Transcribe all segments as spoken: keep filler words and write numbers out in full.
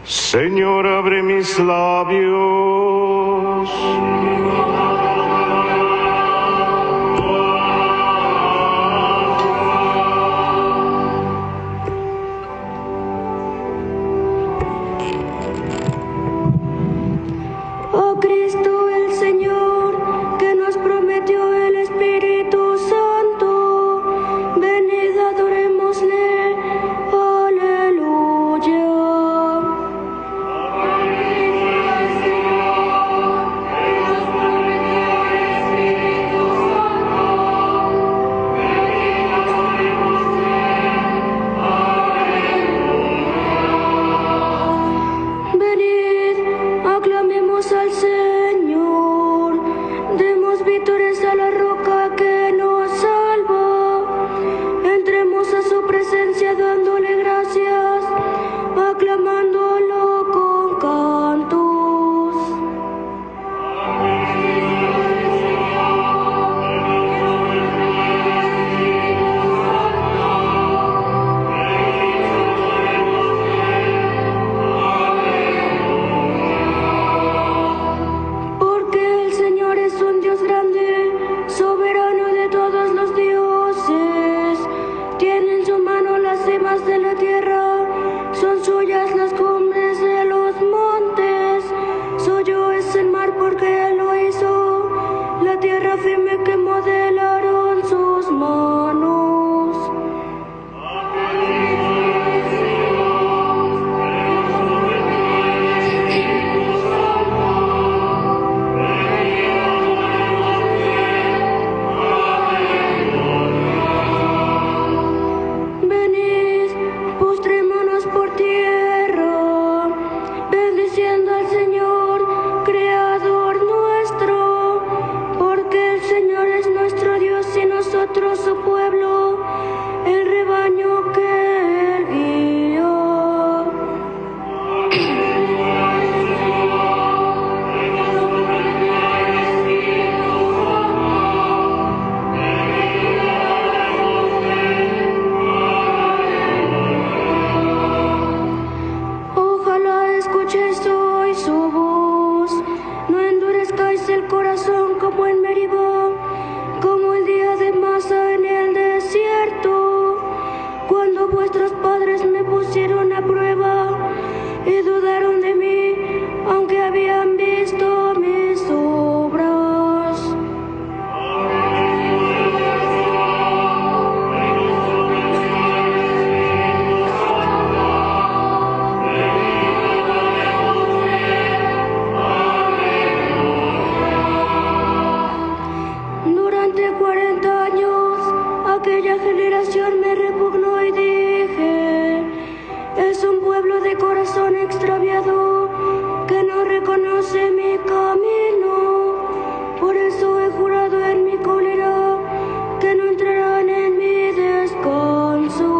Señor, abre mis labios. Oh Cristo el Señor, que nos prometió el Espíritu Santo, venid adorémosle. Aleluya. Venid, aclamemos al Señor, demos vítores a la roca que nos salva, entremos a su presencia dándole gracias, aclamándolo con cantos. Porque el Señor es un Dios grande, soberano de todos los dioses. Tiene en su mano las cimas de la tierra, son suyas las cumbres de los montes. Suyo es el mar porque Él lo hizo, la tierra firme que modelaron sus manos. Venid, postrémonos por tierra, bendiciendo al Señor, Creador nuestro, porque el Señor es nuestro Dios y nosotros su pueblo, el rebaño que Él guía. Ojalá escuchéis hoy su voz, no endurezcáis el corazón como en Meribá, como el día de Masa en el desierto, cuando vuestros padres me pusieron a prueba y dudaron de mí, aunque habían visto mis obras. Durante cuarenta años aquella generación me repugnó y dije, es un pueblo de corazón extraviado que no reconoce mi camino. Por eso he jurado en mi cólera que no entrarán en mi descanso.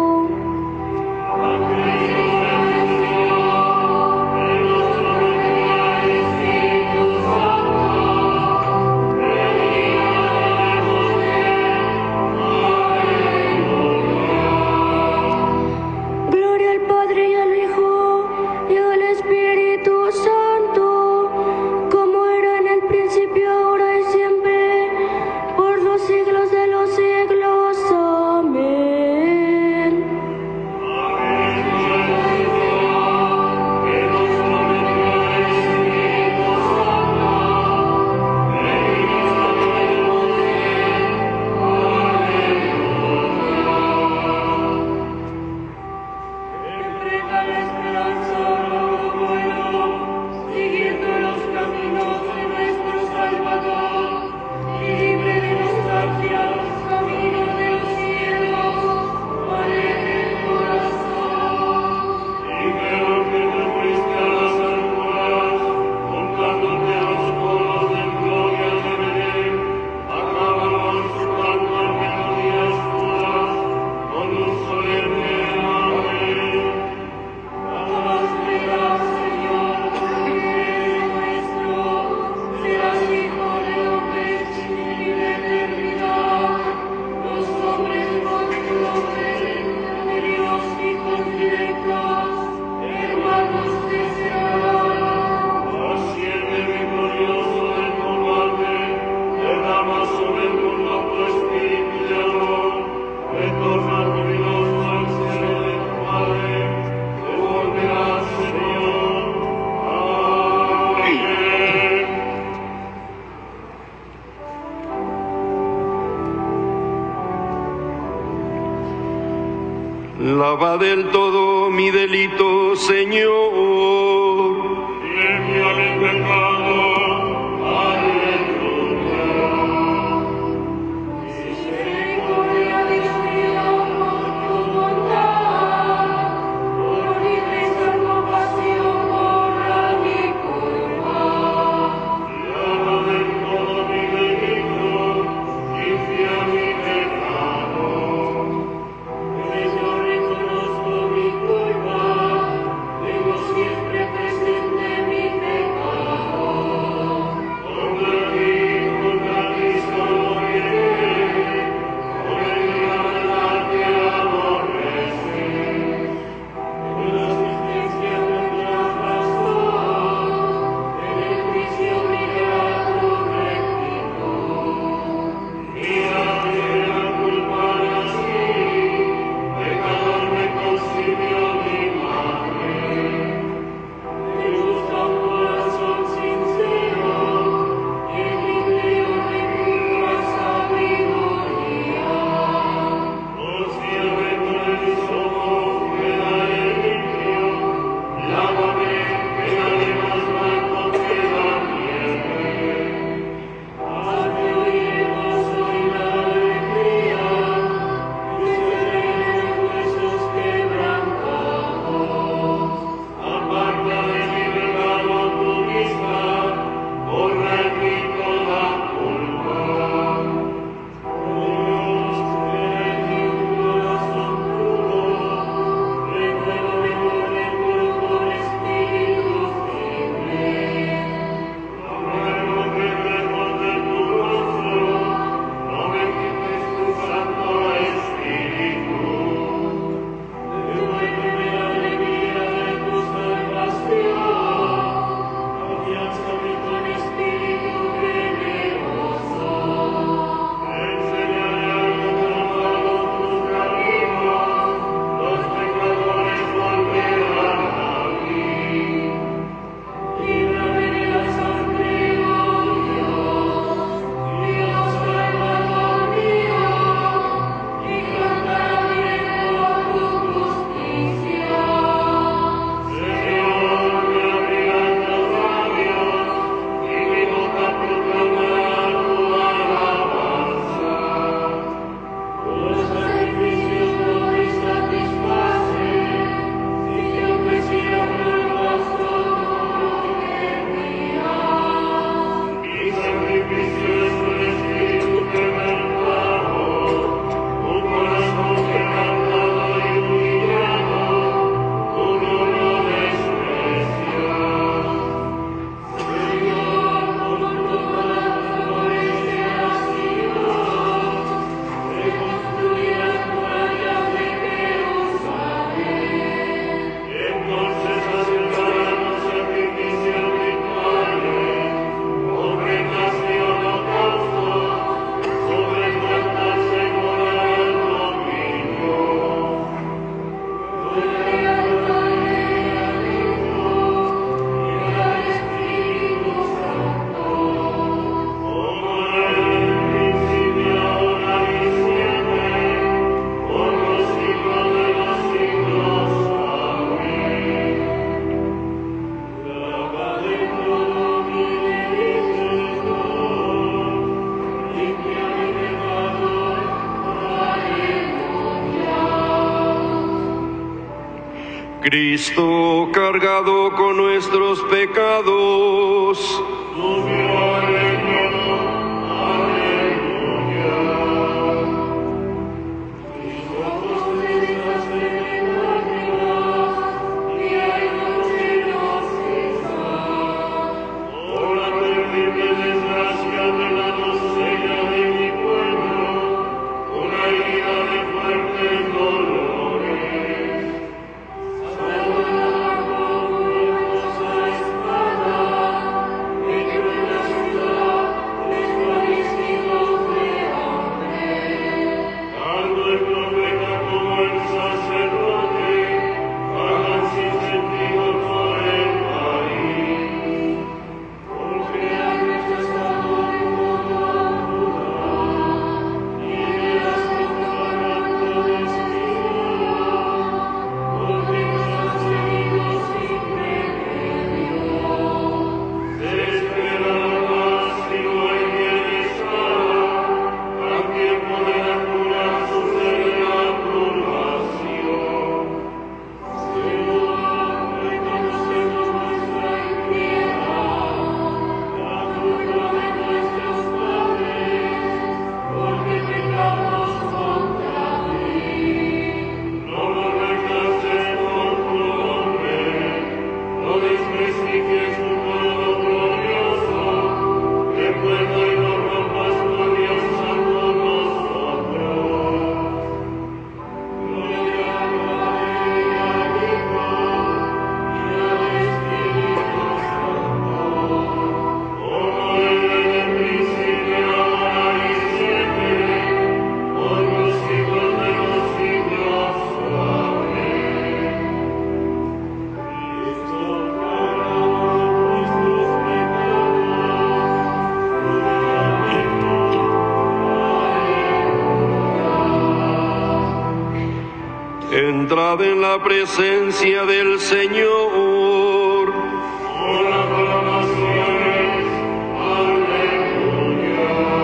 Gloria al Padre y al Hijo y al Espíritu Santo, como Lava del todo mi delito, Señor. Limpia mi pecado, aleluya. Misericordia, Dios mío, por tu bondad, por mi risa compasión, borra mi culpa. Lava del todo mi delito, limpia mi pecado. Pues yo reconozco mi culpa, tengo siempre presente mi pecado. Contra ti, contra ti solo pequé, por el maldad te aborreces. En la asistencia me traspaso, en el juicio mira tu rectitud. Mira que la culpa nací, pecador me concibió mi madre. Me gusta un corazón sincero, y en mi interior recurro a sabiduría. Oh, si abierto el hisopo, quedaré limpio, lávame, quedaré más blanco que la nieve. Hazme oír el gozo y la alegría, que se alegren los huesos quebrantados. Aparta de mi pecado tu vista, borra en mí toda culpa. Dios, crea en mí un corazón puro, renuévame por dentro con espíritu firme. Ruego que lejos de tu rostro, no me quites tu Santo Espíritu. Devuélveme la alegría de tu salvación, afiánzame con espíritu generoso. Enseñaré a los malvados tus caminos, los pecadores volverán a ti. Líbrame de la sangre, oh Dios, Dios Salvador mío, y cantaré por tu justicia. Señor, me abrirás los labios, y mi boca proclamará tu alabanza. Los sacrificios no te satisfacen, si yo me cierro el rostro, no querrías. Mi sacrificio es un espíritu quebrantado, un corazón quebrantado y humillado, tú no lo desprecias. Señor, por todas las flores que has sido, reconstruye las murallas de Jerusalén. Entonces aceptarán los sacrificios rituales, ofrendas y holocaustos, sobre tu altar se morará el domingo. Gloria al Padre, y al Hijo, y al Espíritu Santo, como era en el principio, ahora y siempre, por los siglos de los siglos. Amén. Lava de todo mi delito, limpia mi pecado, aleluya. Cristo cargado con nuestros pecados, Subió al reino, aleluya. Mis ojos dejaste de lágrimas, día y noche no cesan. Por la terrible desgracia de la doncella de mi pueblo, una herida de fuertes dolores. Salva como una espada, de cruel ciudad la presencia del Señor. Por aclamaciones, aleluya.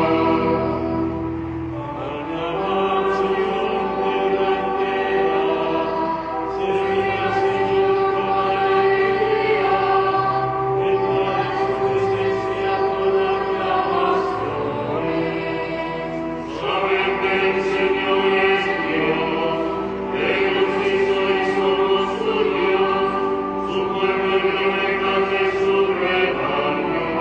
Alabad, Señor, tierra entera, servid al Señor con alegría, entrad en su presencia con aclamaciones. Sabed que el Señor es Dios, Él nos hizo y somos suyos, su pueblo y ovejas de su rebaño.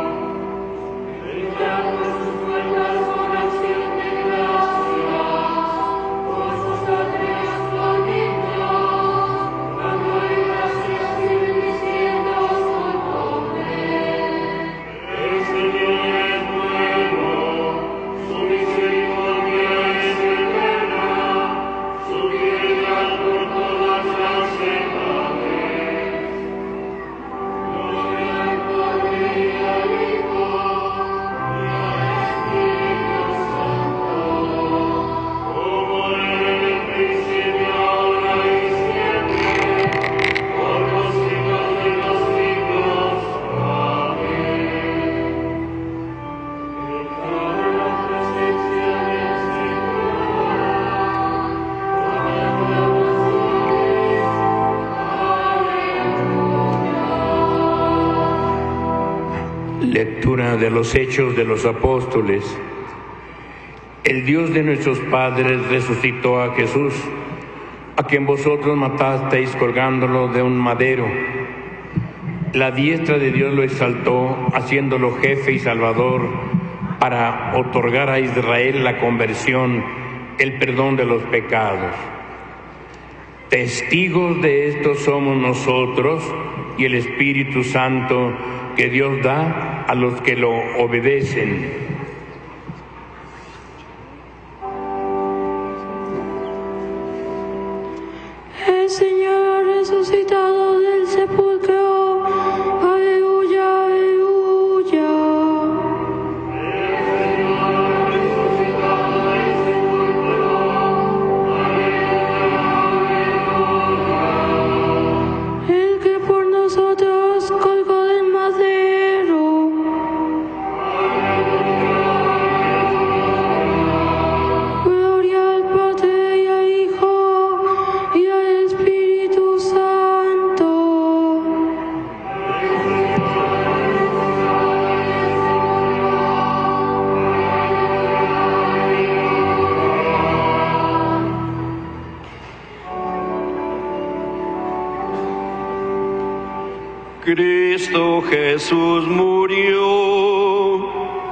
Entrad por sus puertas con acción de gracias, por sus atrios con himnos, dando gracias y bendiciendo su nombre. El Señor es bueno, su misericordia es eterna, su piedad por todas las edades. Gloria al Padre y al Hijo y al Espíritu Santo, como era en el principio, ahora y siempre, por los siglos de los siglos. Amén. Entrad en la presencia del Señor con aclamaciones. Aleluya. Lectura de los Hechos de los Apóstoles. El Dios de nuestros padres resucitó a Jesús, a quien vosotros matasteis colgándolo de un madero. La diestra de Dios lo exaltó, haciéndolo jefe y salvador, para otorgar a Israel la conversión, el perdón de los pecados. Testigos de esto somos nosotros y el Espíritu Santo que Dios da a los que lo obedecen. El Señor ha resucitado del sepulcro. Aleluya, aleluya. El que por nosotros colgó del madero. Gloria al Padre y al Hijo y al Espíritu Santo. Cristo Jesús murió.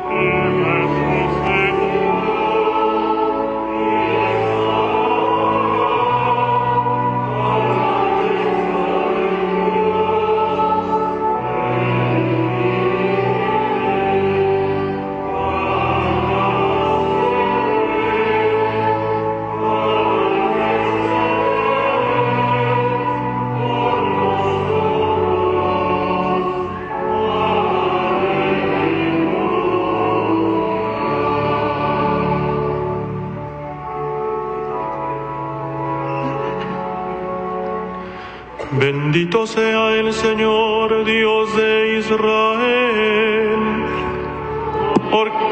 Bendito sea el Señor, Dios de Israel, porque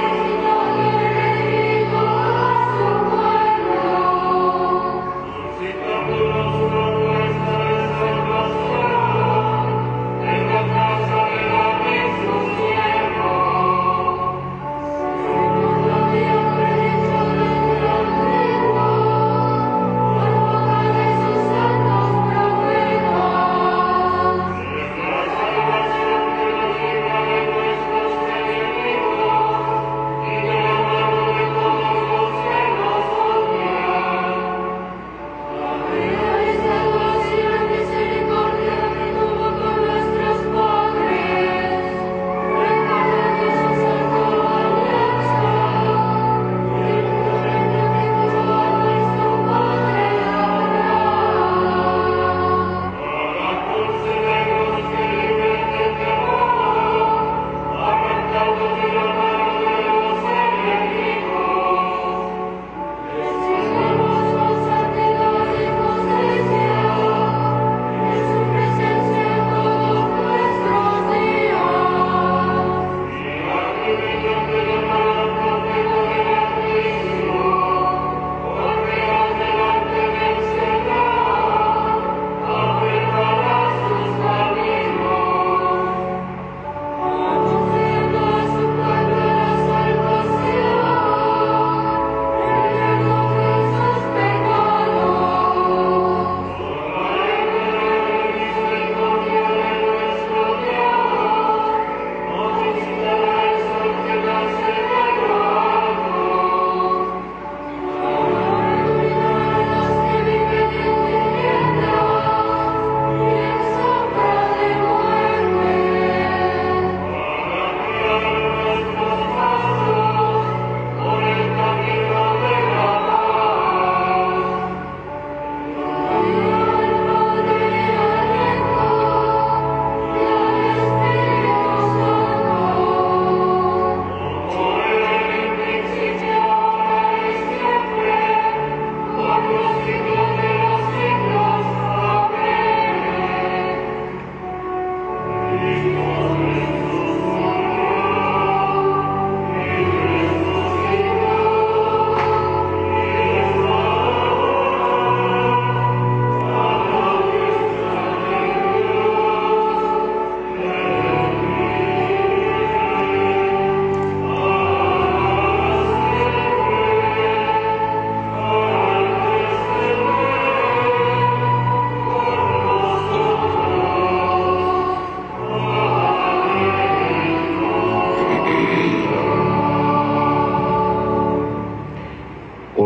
Aleluya.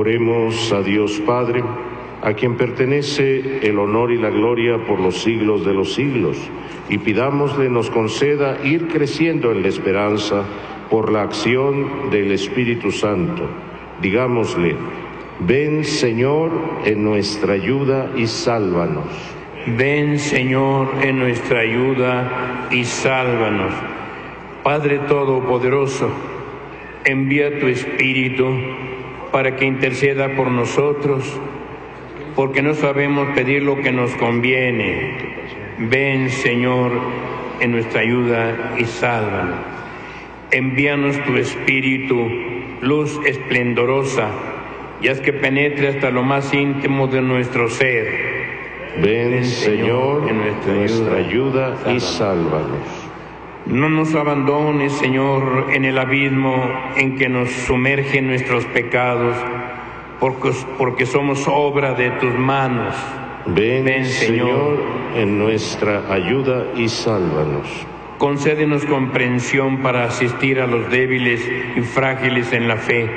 Oremos a Dios Padre, a quien pertenece el honor y la gloria por los siglos de los siglos, y pidámosle nos conceda ir creciendo en la esperanza por la acción del Espíritu Santo. Digámosle: ven, Señor, en nuestra ayuda y sálvanos. Ven, Señor, en nuestra ayuda y sálvanos. Padre Todopoderoso, envía tu Espíritu para que interceda por nosotros, porque no sabemos pedir lo que nos conviene. Ven, Señor, en nuestra ayuda y sálvanos. Envíanos tu Espíritu, luz esplendorosa, y haz que penetre hasta lo más íntimo de nuestro ser. Ven, Ven Señor, en nuestra, nuestra ayuda, ayuda y sálvanos. No nos abandones, Señor, en el abismo en que nos sumergen nuestros pecados, porque, porque somos obra de tus manos. Ven, Ven Señor, Señor, en nuestra ayuda y sálvanos. Concédenos comprensión para asistir a los débiles y frágiles en la fe,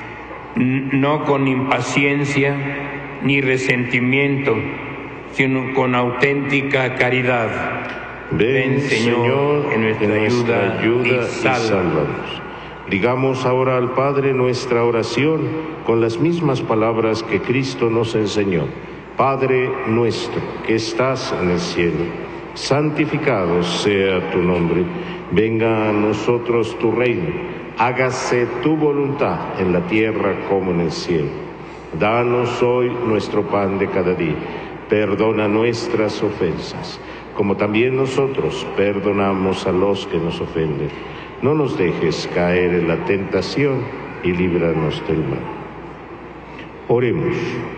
no con impaciencia ni resentimiento, sino con auténtica caridad. Ven, Ven Señor, Señor, en nuestra, en nuestra ayuda, ayuda y, sálvanos. y sálvanos. Digamos ahora al Padre nuestra oración con las mismas palabras que Cristo nos enseñó. Padre nuestro, que estás en el cielo, santificado sea tu nombre. Venga a nosotros tu reino. Hágase tu voluntad en la tierra como en el cielo. Danos hoy nuestro pan de cada día. Perdona nuestras ofensas, como también nosotros perdonamos a los que nos ofenden. No nos dejes caer en la tentación y líbranos del mal. Oremos.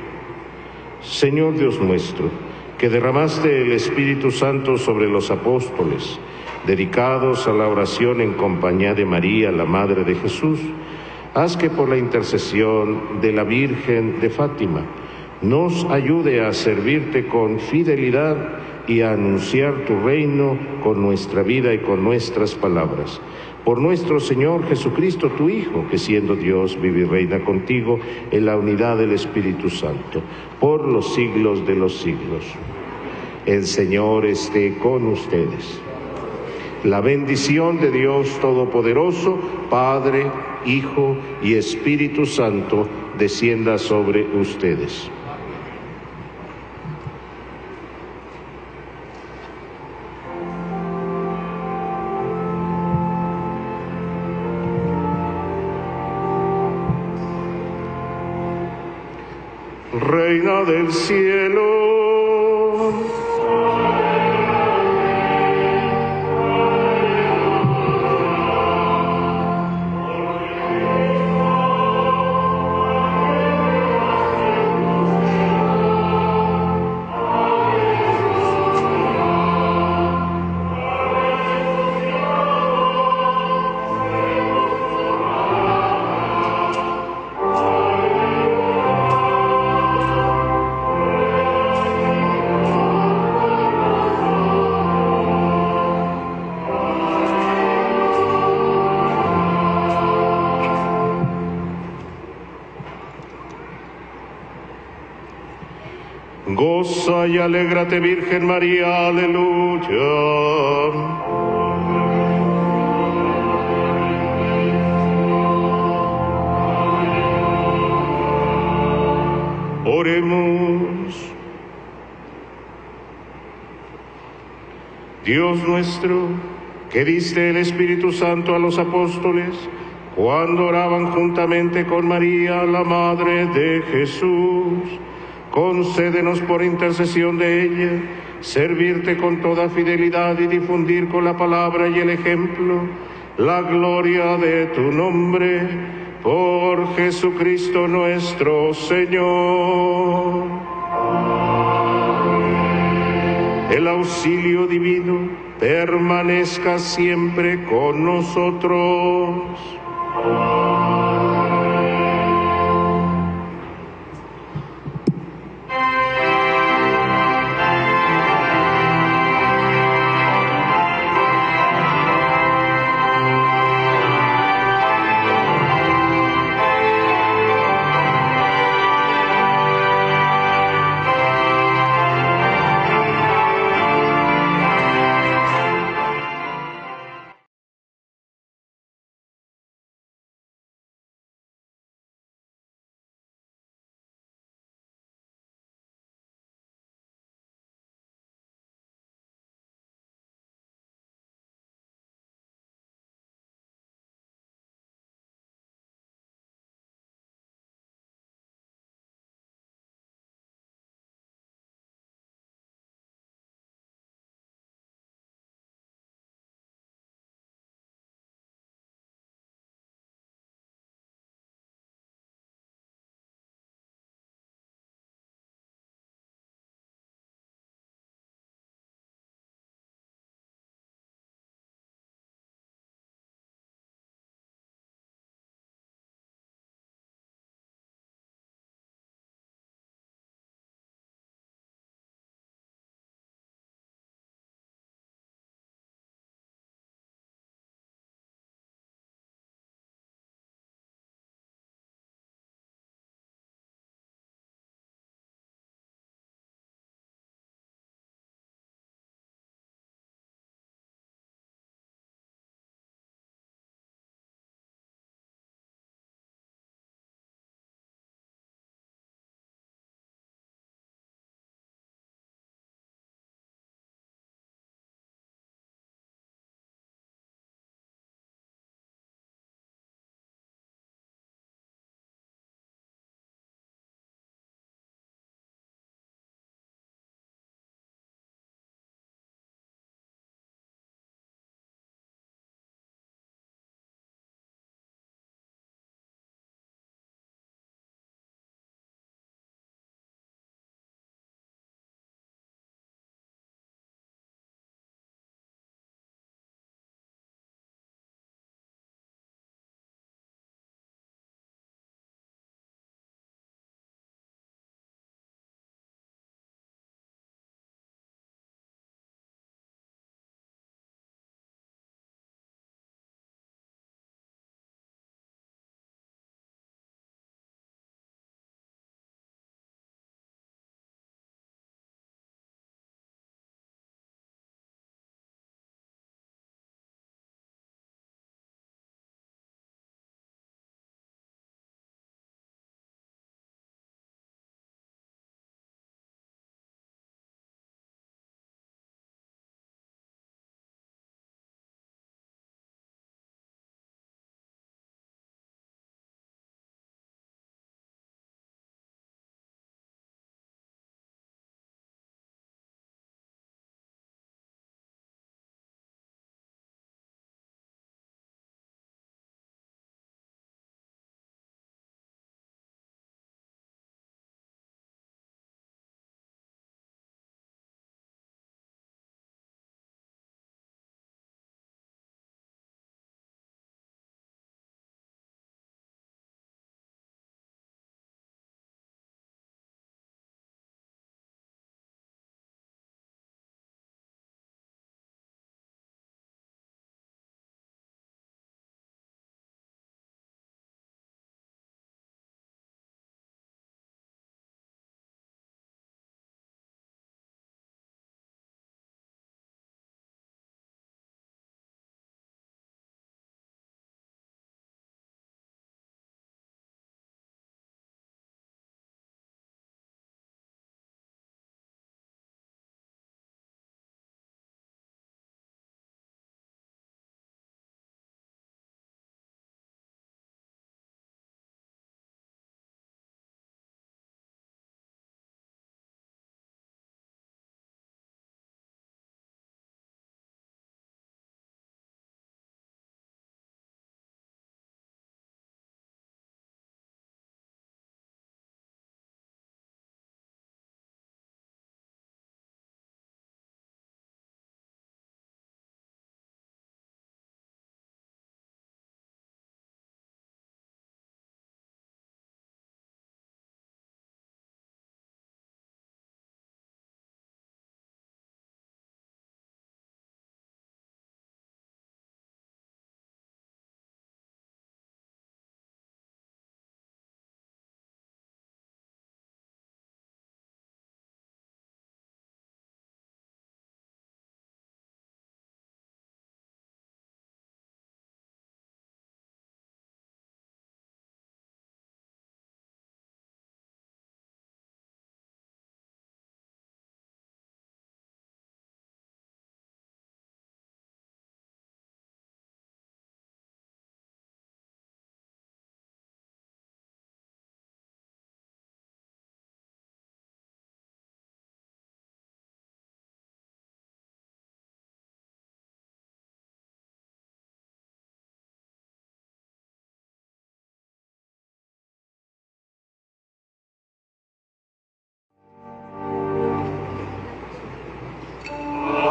Señor Dios nuestro, que derramaste el Espíritu Santo sobre los apóstoles, dedicados a la oración en compañía de María, la Madre de Jesús, haz que por la intercesión de la Virgen de Fátima nos ayude a servirte con fidelidad y a anunciar tu reino con nuestra vida y con nuestras palabras. Por nuestro Señor Jesucristo, tu Hijo, que siendo Dios vive y reina contigo en la unidad del Espíritu Santo, por los siglos de los siglos. El Señor esté con ustedes. La bendición de Dios Todopoderoso, Padre, Hijo y Espíritu Santo, descienda sobre ustedes. Reina del cielo, goza y alégrate, Virgen María, aleluya. Oremos. Dios nuestro, que diste el Espíritu Santo a los apóstoles cuando oraban juntamente con María, la Madre de Jesús, concédenos por intercesión de ella servirte con toda fidelidad y difundir con la palabra y el ejemplo la gloria de tu nombre, por Jesucristo nuestro Señor. El auxilio divino permanezca siempre con nosotros.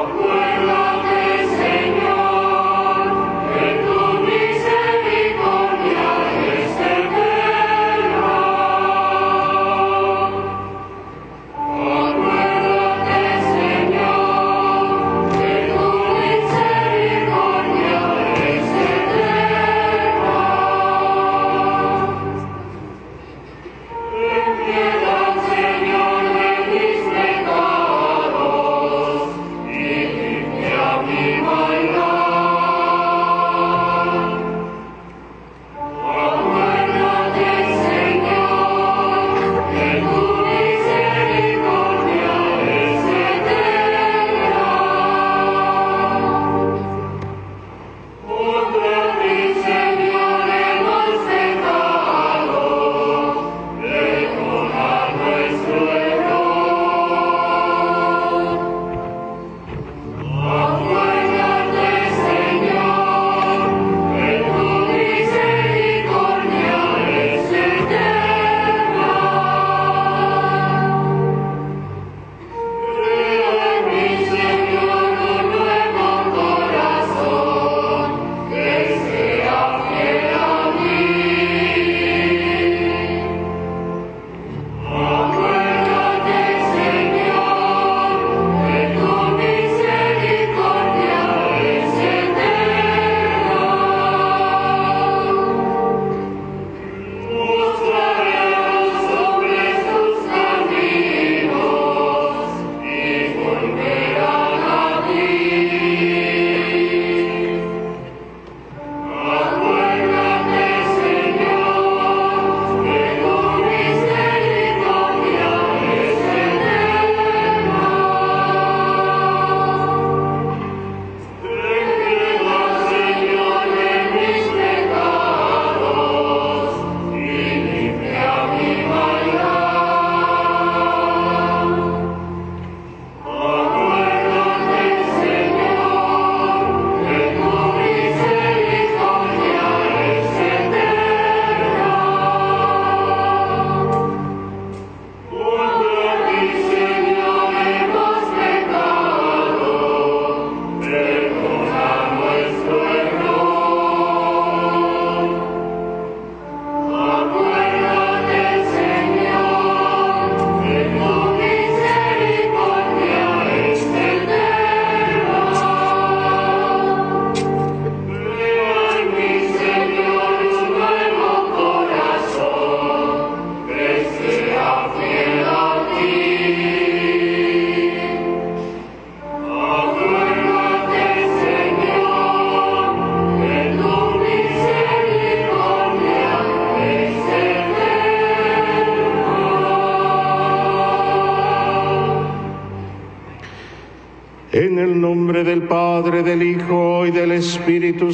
En el nombre del Padre, del Hijo y del Espíritu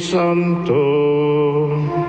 Santo.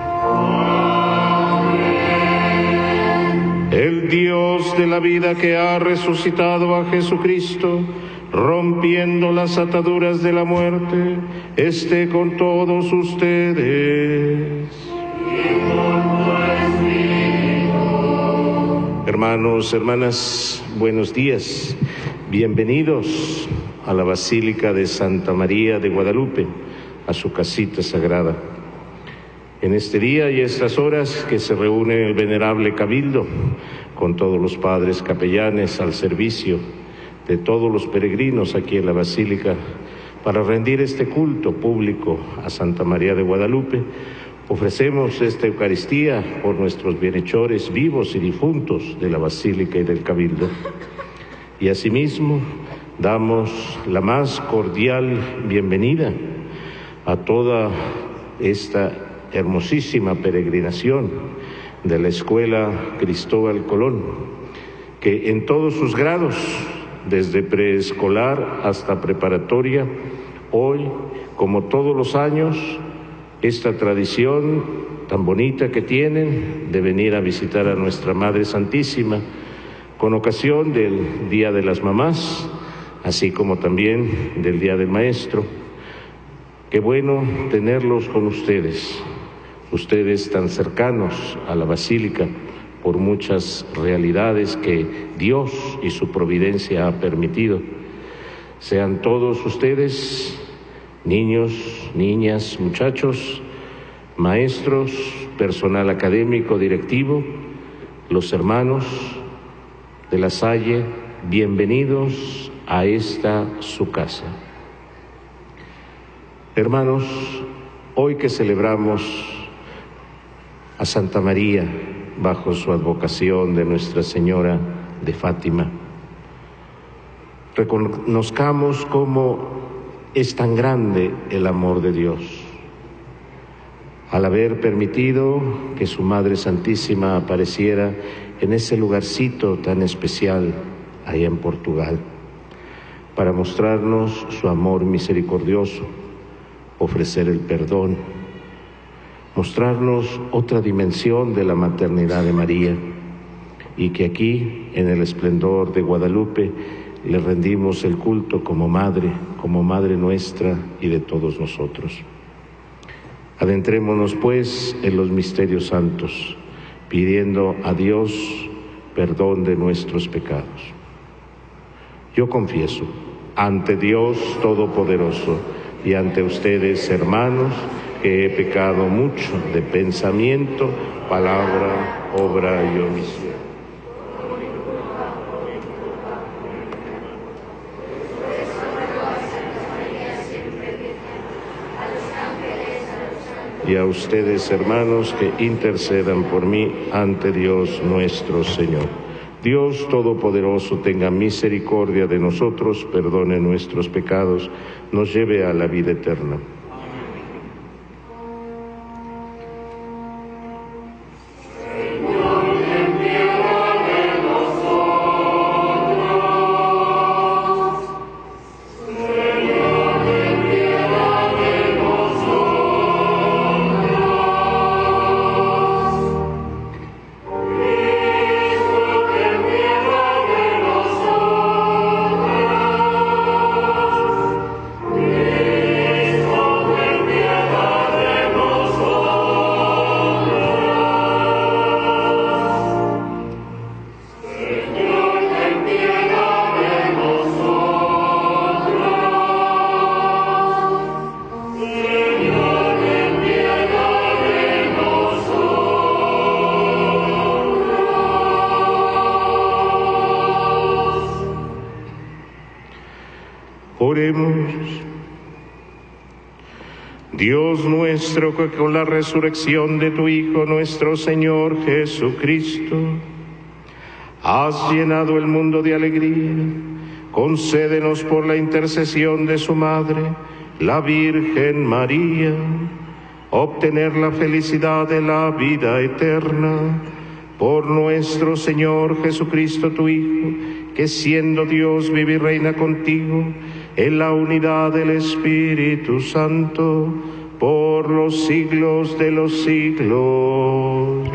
Amén. El Dios de la vida que ha resucitado a Jesucristo, rompiendo las ataduras de la muerte, esté con todos ustedes. Y con tu espíritu. Hermanos, hermanas, buenos días. Bienvenidos a la Basílica de Santa María de Guadalupe, a su casita sagrada. En este día y estas horas que se reúne el venerable Cabildo, con todos los padres capellanes al servicio de todos los peregrinos aquí en la Basílica, para rendir este culto público a Santa María de Guadalupe, ofrecemos esta Eucaristía por nuestros bienhechores vivos y difuntos de la Basílica y del Cabildo. Y asimismo, damos la más cordial bienvenida a toda esta hermosísima peregrinación de la Escuela Cristóbal Colón, que en todos sus grados, desde preescolar hasta preparatoria, hoy, como todos los años, esta tradición tan bonita que tienen de venir a visitar a nuestra Madre Santísima con ocasión del Día de las Mamás, así como también del Día del Maestro. Qué bueno tenerlos con ustedes, ustedes tan cercanos a la Basílica por muchas realidades que Dios y su providencia ha permitido. Sean todos ustedes, niños, niñas, muchachos, maestros, personal académico, directivo, los hermanos de La Salle, bienvenidos a esta su casa. Hermanos, hoy que celebramos a Santa María bajo su advocación de Nuestra Señora de Fátima, reconozcamos cómo es tan grande el amor de Dios al haber permitido que su Madre Santísima apareciera en ese lugarcito tan especial allá en Portugal, para mostrarnos su amor misericordioso, ofrecer el perdón, mostrarnos otra dimensión de la maternidad de María, y que aquí, en el esplendor de Guadalupe, le rendimos el culto como Madre, como Madre nuestra y de todos nosotros. Adentrémonos, pues, en los misterios santos, pidiendo a Dios perdón de nuestros pecados. Yo confieso ante Dios Todopoderoso y ante ustedes, hermanos, que he pecado mucho de pensamiento, palabra, obra y omisión. Y a ustedes, hermanos, que intercedan por mí ante Dios nuestro Señor. Dios Todopoderoso tenga misericordia de nosotros, perdone nuestros pecados, nos lleve a la vida eterna. Oremos. Dios nuestro, que con la resurrección de tu Hijo, nuestro Señor Jesucristo, has llenado el mundo de alegría, concédenos por la intercesión de su Madre, la Virgen María, obtener la felicidad de la vida eterna. Por nuestro Señor Jesucristo, tu Hijo, que siendo Dios vive y reina contigo en la unidad del Espíritu Santo, por los siglos de los siglos.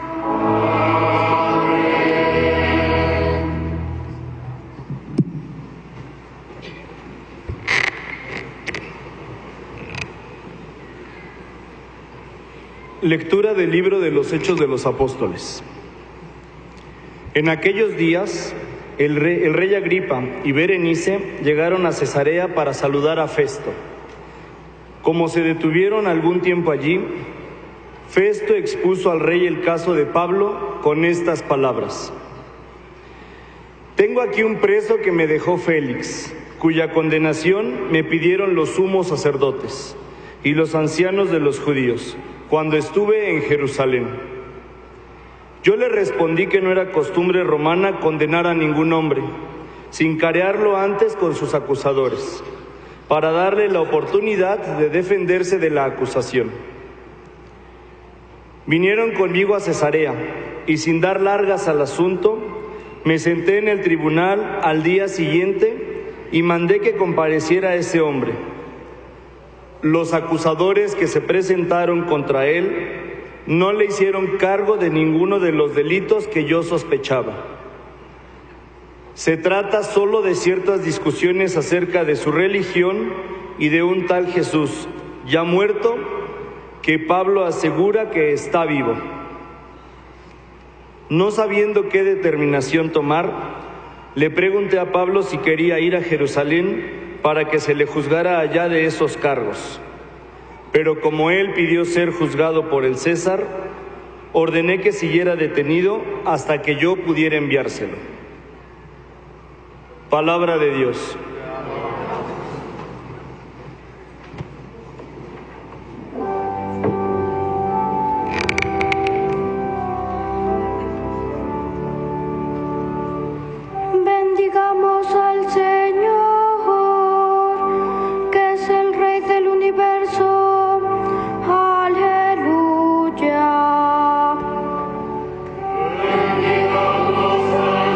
Lectura del libro de los Hechos de los Apóstoles. En aquellos días, el rey, el rey Agripa y Berenice llegaron a Cesarea para saludar a Festo. Como se detuvieron algún tiempo allí, Festo expuso al rey el caso de Pablo con estas palabras: Tengo aquí un preso que me dejó Félix, cuya condenación me pidieron los sumos sacerdotes y los ancianos de los judíos, cuando estuve en Jerusalén. Yo le respondí que no era costumbre romana condenar a ningún hombre, sin carearlo antes con sus acusadores, para darle la oportunidad de defenderse de la acusación. Vinieron conmigo a Cesarea, y sin dar largas al asunto, me senté en el tribunal al día siguiente y mandé que compareciera ese hombre. Los acusadores que se presentaron contra él no le hicieron cargo de ninguno de los delitos que yo sospechaba. Se trata solo de ciertas discusiones acerca de su religión y de un tal Jesús, ya muerto, que Pablo asegura que está vivo. No sabiendo qué determinación tomar, Le pregunté a Pablo si quería ir a Jerusalén para que se le juzgara allá de esos cargos. Pero como él pidió ser juzgado por el César, ordené que siguiera detenido hasta que yo pudiera enviárselo. Palabra de Dios. Bendigamos al Señor, que es el Rey del universo. Aleluya. Bendigamos al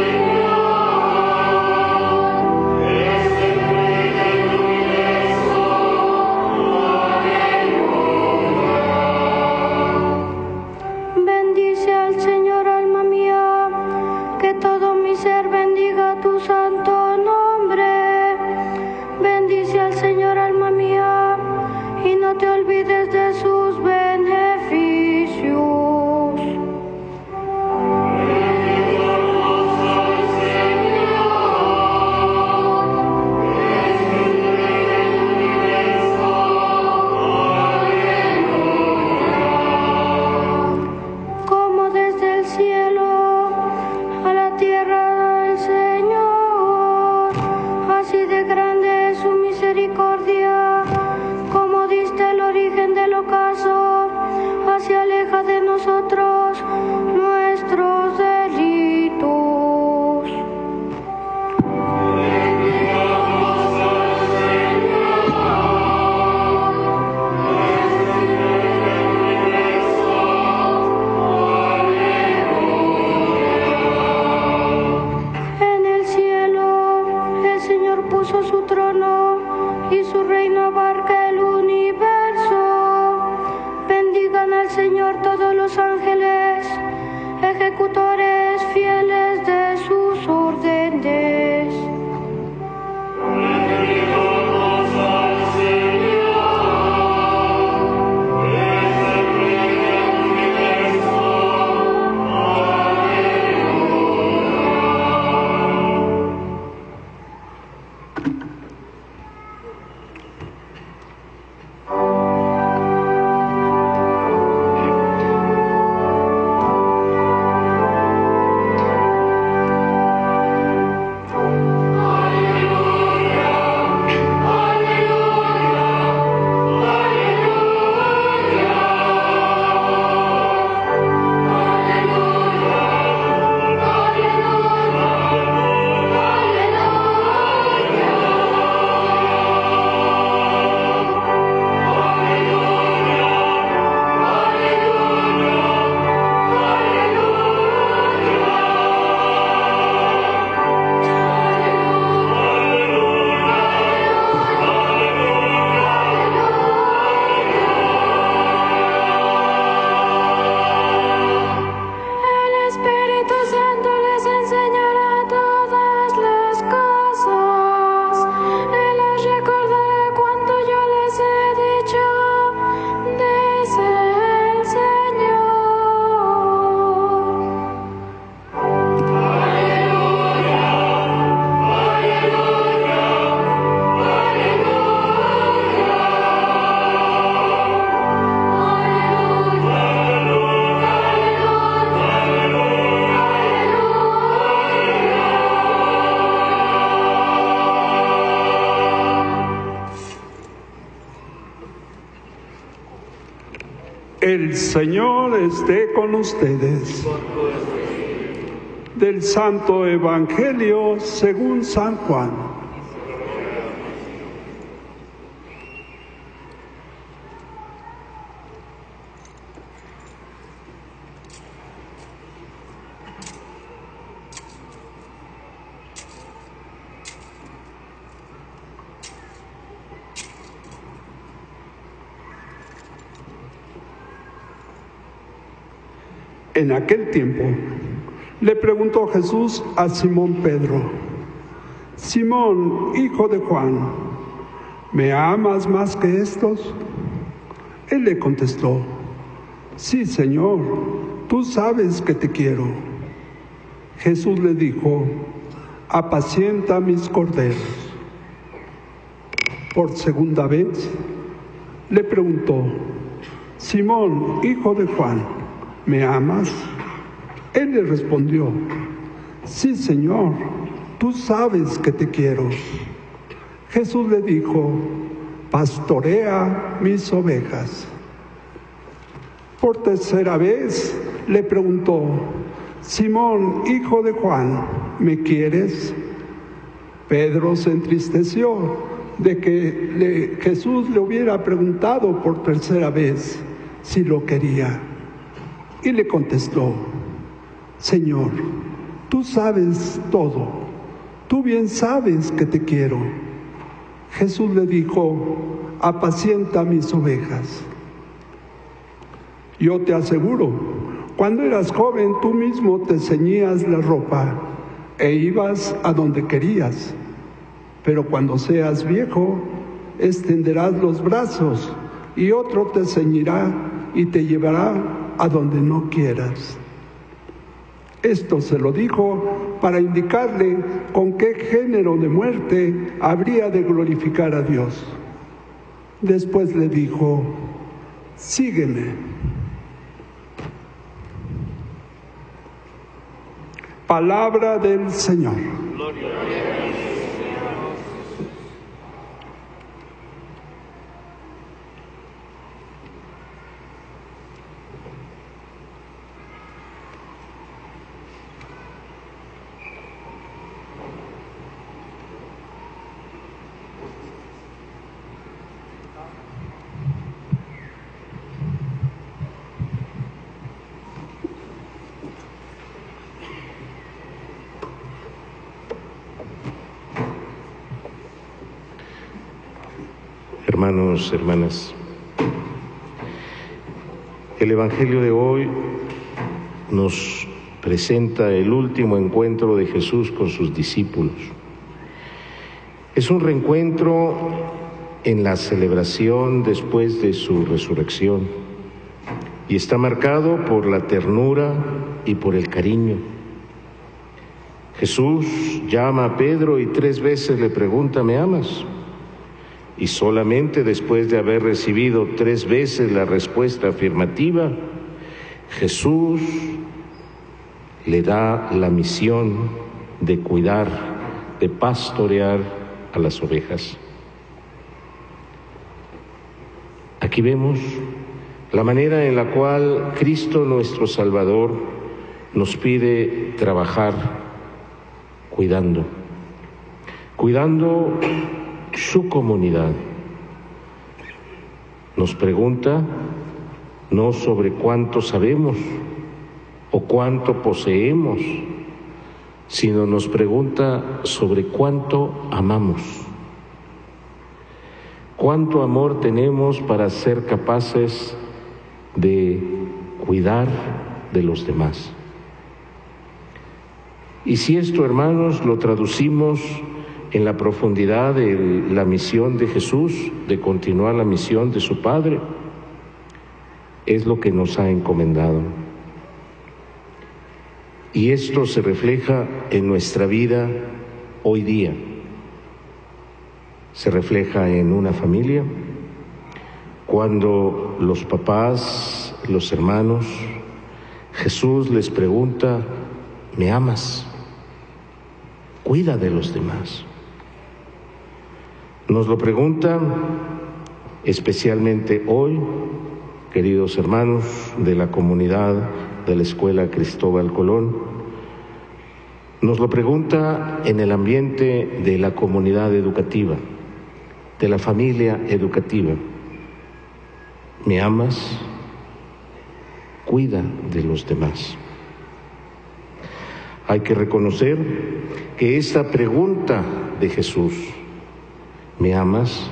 Señor, que es el Rey del universo. Aleluya. Bendice al Señor, alma mía, que todo mi ser bendiga tu santo nombre. Bendice al Señor, alma mía, y no te olvides de sus beneficios. Bendigamos al Señor, que es el Rey del universo. Aleluya. Como desde el cielo a la tierra el Señor, así de grande es su misericordia. Como diste el origen del ocaso, así aleja de nosotros nuestros delitos. Bendigamos al Señor, que es el Rey del universo. En el cielo el Señor puso su trono y su reino abarca el universo. Bendigan al Señor todos los ángeles, ejecutores fieles de sus órdenes. Bendigamos al Señor, que es el Rey del universo. El Espíritu Santo les enseñará todas las cosas. Él les recordará cuanto yo les he dicho, dice el Señor. El Señor esté con ustedes. Del Santo Evangelio según San Juan. En aquel tiempo le preguntó Jesús a Simón Pedro: Simón, hijo de Juan, ¿me amas más que estos? Él le contestó: Sí, Señor, tú sabes que te quiero. Jesús le dijo: apacienta mis corderos. Por segunda vez le preguntó, Simón, hijo de Juan, ¿me amas? Él le respondió, sí, Señor, tú sabes que te quiero. Jesús le dijo, pastorea mis ovejas. Por tercera vez le preguntó, Simón, hijo de Juan, ¿me quieres? Pedro se entristeció de que le, Jesús le hubiera preguntado por tercera vez si lo quería. Y le contestó, Señor, tú sabes todo, tú bien sabes que te quiero. Jesús le dijo, apacienta mis ovejas. Yo te aseguro, cuando eras joven tú mismo te ceñías la ropa e ibas a donde querías. Pero cuando seas viejo, extenderás los brazos y otro te ceñirá y te llevará a donde no quieras. Esto se lo dijo para indicarle con qué género de muerte habría de glorificar a Dios. Después le dijo, sígueme. Palabra del Señor. Gloria a Dios. Hermanos, hermanas, el Evangelio de hoy nos presenta el último encuentro de Jesús con sus discípulos. Es un reencuentro en la celebración después de su resurrección y está marcado por la ternura y por el cariño. Jesús llama a Pedro y tres veces le pregunta, ¿me amas? Y solamente después de haber recibido tres veces la respuesta afirmativa, Jesús le da la misión de cuidar, de pastorear a las ovejas. Aquí vemos la manera en la cual Cristo nuestro Salvador nos pide trabajar cuidando, cuidando su comunidad. Nos pregunta no sobre cuánto sabemos o cuánto poseemos, sino nos pregunta sobre cuánto amamos. Cuánto amor tenemos para ser capaces de cuidar de los demás. Y si esto, hermanos, lo traducimos en la profundidad de la misión de Jesús, de continuar la misión de su Padre, es lo que nos ha encomendado. Y esto se refleja en nuestra vida hoy día. Se refleja en una familia, cuando los papás, los hermanos, Jesús les pregunta, ¿me amas? Cuida de los demás. Nos lo pregunta especialmente hoy, queridos hermanos de la comunidad de la Escuela Cristóbal Colón, nos lo pregunta en el ambiente de la comunidad educativa, de la familia educativa. ¿Me amas? Cuida de los demás. Hay que reconocer que esta pregunta de Jesús, ¿me amas?,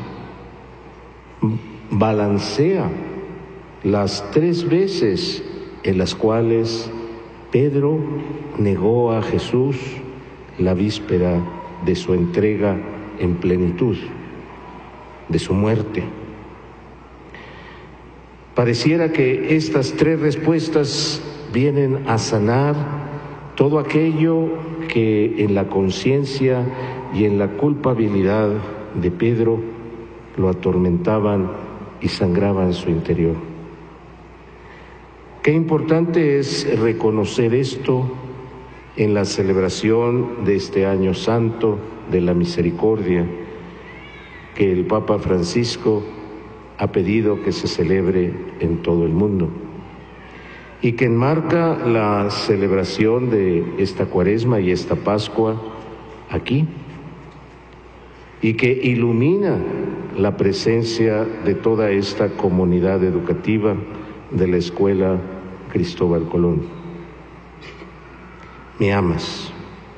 balancea las tres veces en las cuales Pedro negó a Jesús la víspera de su entrega en plenitud, de su muerte. Pareciera que estas tres respuestas vienen a sanar todo aquello que en la conciencia y en la culpabilidad de Pedro lo atormentaban y sangraban su interior. Qué importante es reconocer esto en la celebración de este año santo de la misericordia que el Papa Francisco ha pedido que se celebre en todo el mundo y que enmarca la celebración de esta Cuaresma y esta Pascua aquí, y que ilumina la presencia de toda esta comunidad educativa de la Escuela Cristóbal Colón. ¿Me amas?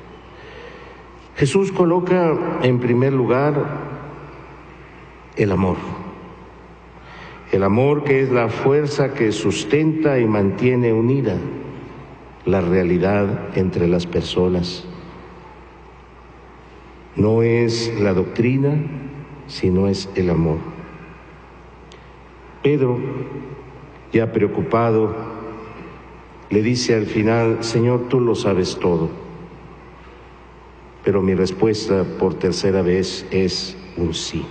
Jesús coloca en primer lugar el amor. El amor, que es la fuerza que sustenta y mantiene unida la realidad entre las personas. No es la doctrina, sino es el amor. Pedro, ya preocupado, le dice al final: Señor, tú lo sabes todo. Pero mi respuesta por tercera vez es un sí.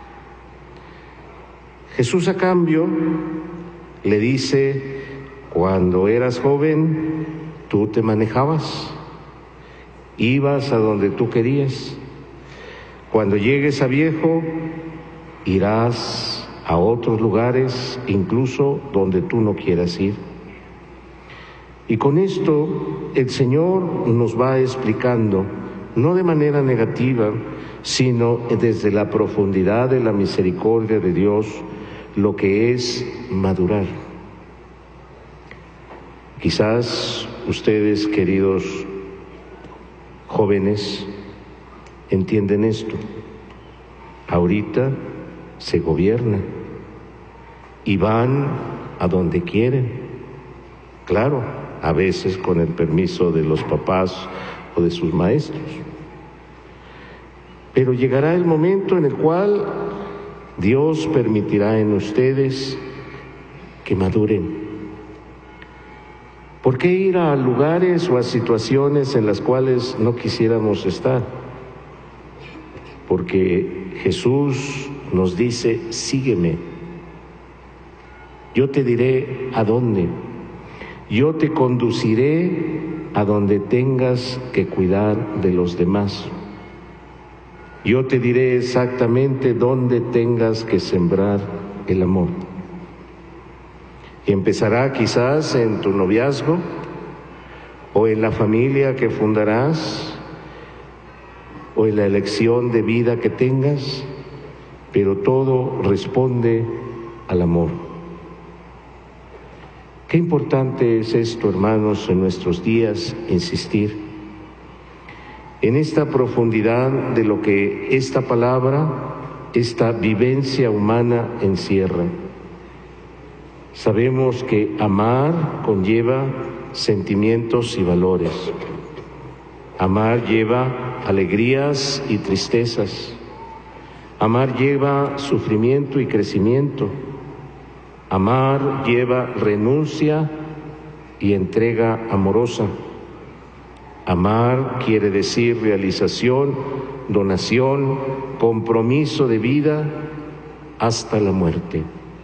Jesús, a cambio, le dice: cuando eras joven, tú te manejabas, ibas a donde tú querías. Cuando llegues a viejo, irás a otros lugares, incluso donde tú no quieras ir. Y con esto el Señor nos va explicando, no de manera negativa, sino desde la profundidad de la misericordia de Dios, lo que es madurar. Quizás ustedes, queridos jóvenes, entienden esto. Ahorita se gobierna y van a donde quieren. Claro, a veces con el permiso de los papás o de sus maestros. Pero llegará el momento en el cual Dios permitirá en ustedes que maduren. ¿Por qué ir a lugares o a situaciones en las cuales no quisiéramos estar? Porque Jesús nos dice: sígueme. Yo te diré a dónde. Yo te conduciré a donde tengas que cuidar de los demás. Yo te diré exactamente dónde tengas que sembrar el amor. Y empezará quizás en tu noviazgo o en la familia que fundarás o en la elección de vida que tengas, pero todo responde al amor. Qué importante es esto, hermanos, en nuestros días, insistir en esta profundidad de lo que esta palabra, esta vivencia humana encierra. Sabemos que amar conlleva sentimientos y valores. Amar lleva alegrías y tristezas. Amar lleva sufrimiento y crecimiento. Amar lleva renuncia y entrega amorosa. Amar quiere decir realización, donación, compromiso de vida hasta la muerte.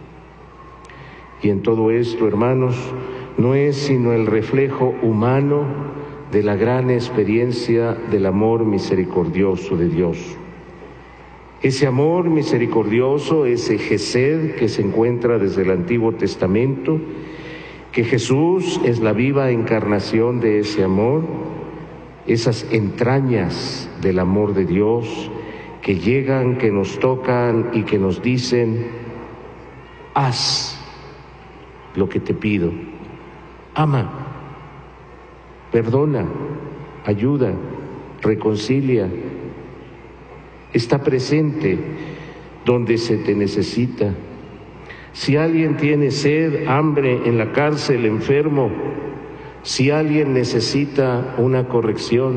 Y en todo esto, hermanos, no es sino el reflejo humano de la gran experiencia del amor misericordioso de Dios. Ese amor misericordioso, ese Gesed que se encuentra desde el Antiguo Testamento, que Jesús es la viva encarnación de ese amor, esas entrañas del amor de Dios que llegan, que nos tocan y que nos dicen: haz lo que te pido, ama, perdona, ayuda, reconcilia, está presente donde se te necesita. Si alguien tiene sed, hambre en la cárcel, enfermo, si alguien necesita una corrección,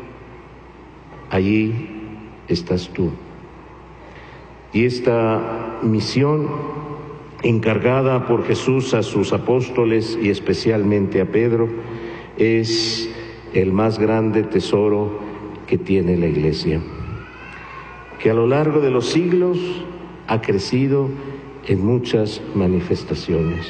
allí estás tú. Y esta misión encargada por Jesús a sus apóstoles y especialmente a Pedro es el más grande tesoro que tiene la Iglesia, que a lo largo de los siglos ha crecido en muchas manifestaciones.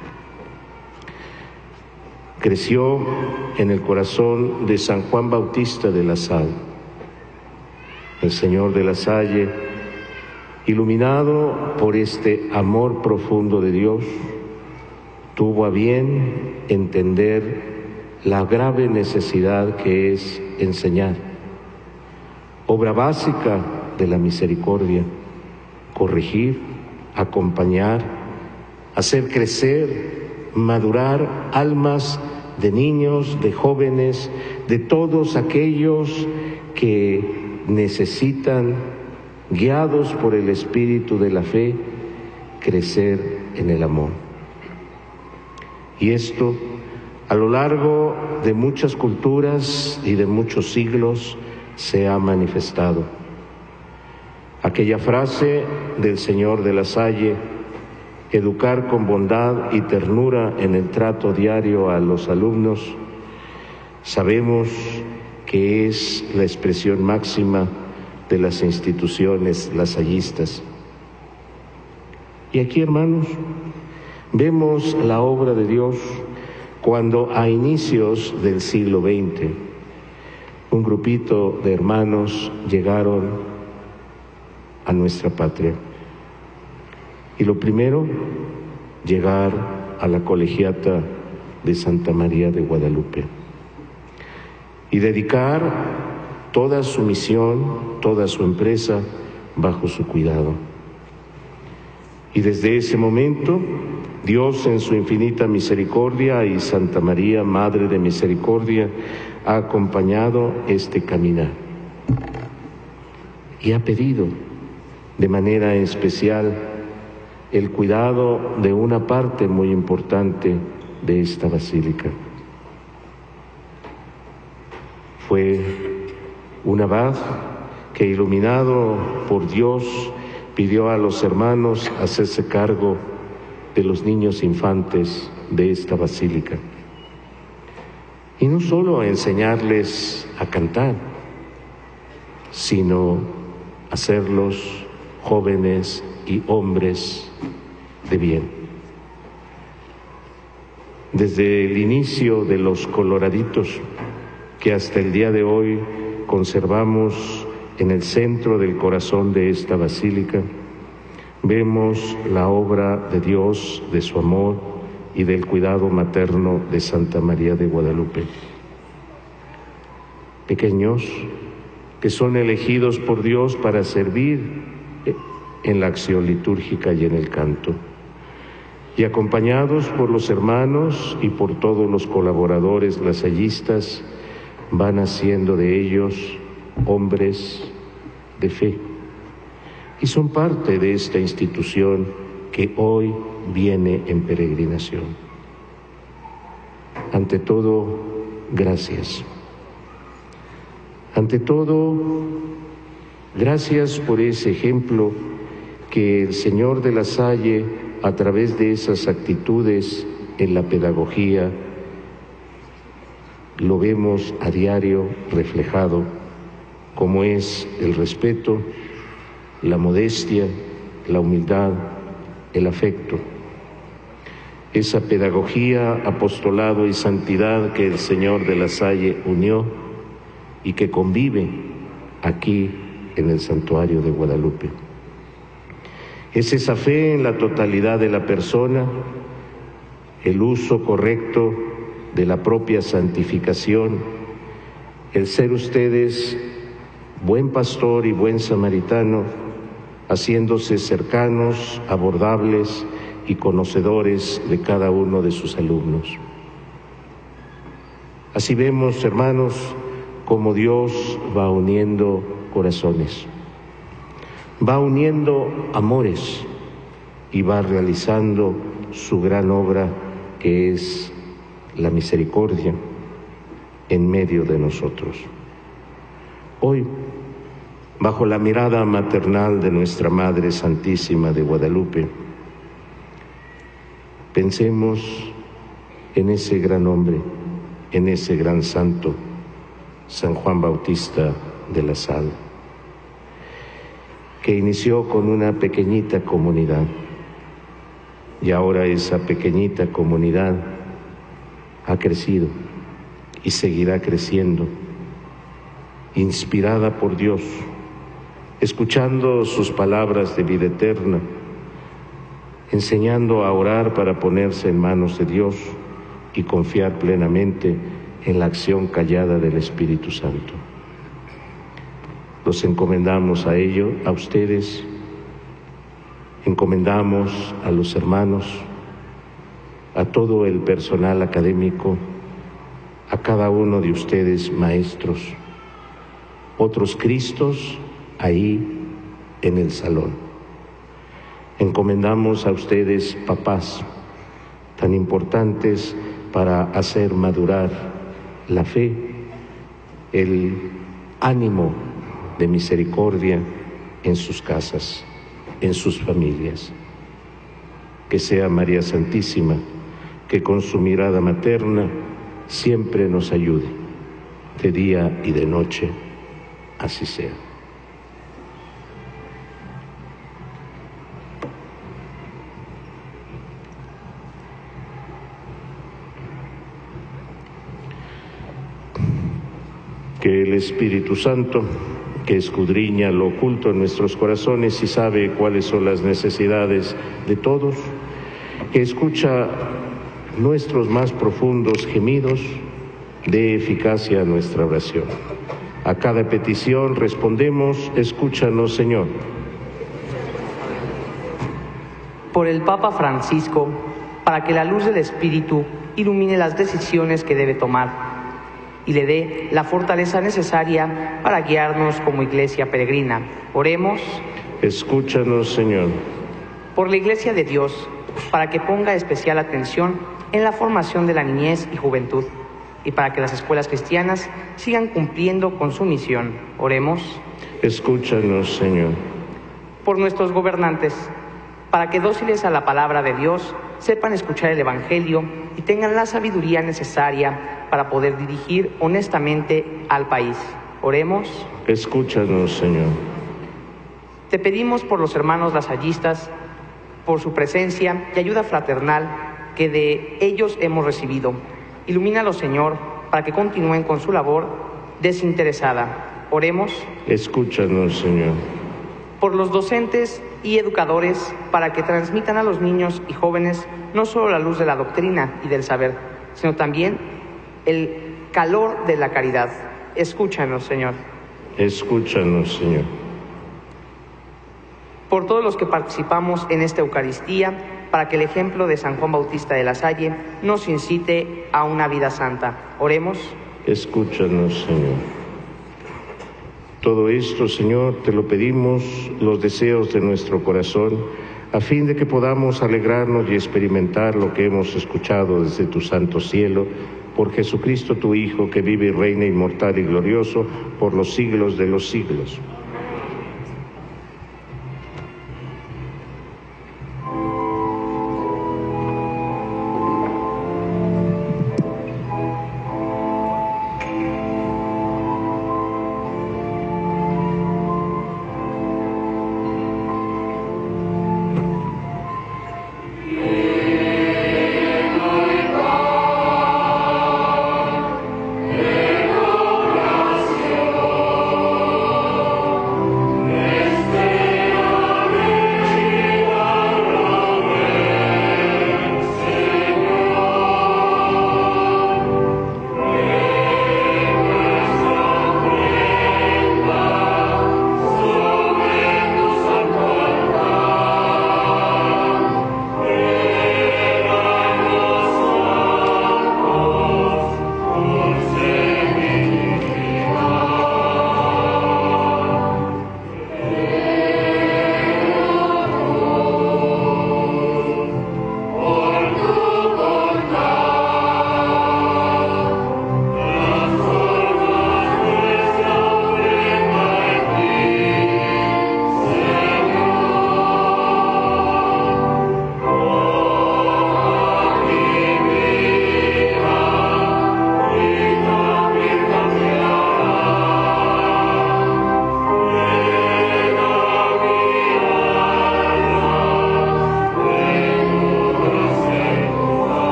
Creció en el corazón de San Juan Bautista de la Salle. El Señor de la Salle, iluminado por este amor profundo de Dios, tuvo a bien entender la grave necesidad que es enseñar, obra básica de la misericordia, corregir, acompañar, hacer crecer, madurar almas de niños, de jóvenes, de todos aquellos que necesitan, guiados por el espíritu de la fe, crecer en el amor. Y esto, a lo largo de muchas culturas y de muchos siglos, se ha manifestado. Aquella frase del Señor de la Salle, educar con bondad y ternura en el trato diario a los alumnos, sabemos que es la expresión máxima de las instituciones lasallistas. Y aquí, hermanos, vemos la obra de Dios cuando a inicios del siglo veinte un grupito de hermanos llegaron a nuestra patria. Y lo primero, llegar a la colegiata de Santa María de Guadalupe y dedicar toda su misión, toda su empresa bajo su cuidado. Y desde ese momento, Dios en su infinita misericordia y Santa María, Madre de Misericordia, ha acompañado este caminar y ha pedido de manera especial el cuidado de una parte muy importante de esta basílica. Fue un abad que, iluminado por Dios, pidió a los hermanos hacerse cargo de los niños infantes de esta basílica. Y no solo a enseñarles a cantar, sino hacerlos jóvenes y hombres de bien. Desde el inicio de los coloraditos que hasta el día de hoy conservamos en el centro del corazón de esta basílica, vemos la obra de Dios, de su amor y del cuidado materno de Santa María de Guadalupe. Pequeños que son elegidos por Dios para servir en la acción litúrgica y en el canto, y acompañados por los hermanos y por todos los colaboradores lasallistas, van haciendo de ellos hombres de fe, y son parte de esta institución que hoy viene en peregrinación. Ante todo, gracias. Ante todo, gracias por ese ejemplo que el Señor de la Salle, a través de esas actitudes en la pedagogía, lo vemos a diario reflejado, como es el respeto, la modestia, la humildad, el afecto. Esa pedagogía, apostolado y santidad que el Señor de la Salle unió y que convive aquí en el santuario de Guadalupe. Es esa fe en la totalidad de la persona, el uso correcto de la propia santificación, el ser ustedes buen pastor y buen samaritano, haciéndose cercanos, abordables y conocedores de cada uno de sus alumnos. Así vemos, hermanos, cómo Dios va uniendo corazones, va uniendo amores y va realizando su gran obra, que es la misericordia en medio de nosotros. Hoy, bajo la mirada maternal de nuestra Madre Santísima de Guadalupe, pensemos en ese gran hombre, en ese gran santo, San Juan Bautista de la Sal, que inició con una pequeñita comunidad y ahora esa pequeñita comunidad ha crecido y seguirá creciendo, inspirada por Dios, escuchando sus palabras de vida eterna, enseñando a orar para ponerse en manos de Dios y confiar plenamente en la acción callada del Espíritu Santo. Los encomendamos a ello, a ustedes, encomendamos a los hermanos, a todo el personal académico, a cada uno de ustedes maestros, otros Cristos ahí en el salón. Encomendamos a ustedes papás, tan importantes para hacer madurar la fe, el ánimo de misericordia en sus casas, en sus familias. Que sea María Santísima, que con su mirada materna siempre nos ayude, de día y de noche, así sea. Que el Espíritu Santo, que escudriña lo oculto en nuestros corazones y sabe cuáles son las necesidades de todos, que escucha nuestros más profundos gemidos, dé eficacia a nuestra oración. A cada petición respondemos: escúchanos, Señor. Por el Papa Francisco, para que la luz del Espíritu ilumine las decisiones que debe tomar y le dé la fortaleza necesaria para guiarnos como iglesia peregrina. Oremos. Escúchanos, Señor. Por la Iglesia de Dios, para que ponga especial atención en la formación de la niñez y juventud, y para que las escuelas cristianas sigan cumpliendo con su misión. Oremos. Escúchanos, Señor. Por nuestros gobernantes, para que dóciles a la palabra de Dios, sepan escuchar el Evangelio y tengan la sabiduría necesaria para poder dirigir honestamente al país. Oremos. Escúchanos, Señor. Te pedimos por los hermanos lasallistas, por su presencia y ayuda fraternal que de ellos hemos recibido. Ilumínalos, Señor, para que continúen con su labor desinteresada. Oremos. Escúchanos, Señor. Por los docentes y educadores, para que transmitan a los niños y jóvenes no solo la luz de la doctrina y del saber, sino también el calor de la caridad. Escúchanos, Señor. Escúchanos, Señor. Por todos los que participamos en esta Eucaristía, para que el ejemplo de San Juan Bautista de la Salle nos incite a una vida santa. Oremos. Escúchanos, Señor. Todo esto, Señor, te lo pedimos, los deseos de nuestro corazón, a fin de que podamos alegrarnos y experimentar lo que hemos escuchado desde tu santo cielo, por Jesucristo tu Hijo, que vive y reina inmortal y glorioso por los siglos de los siglos.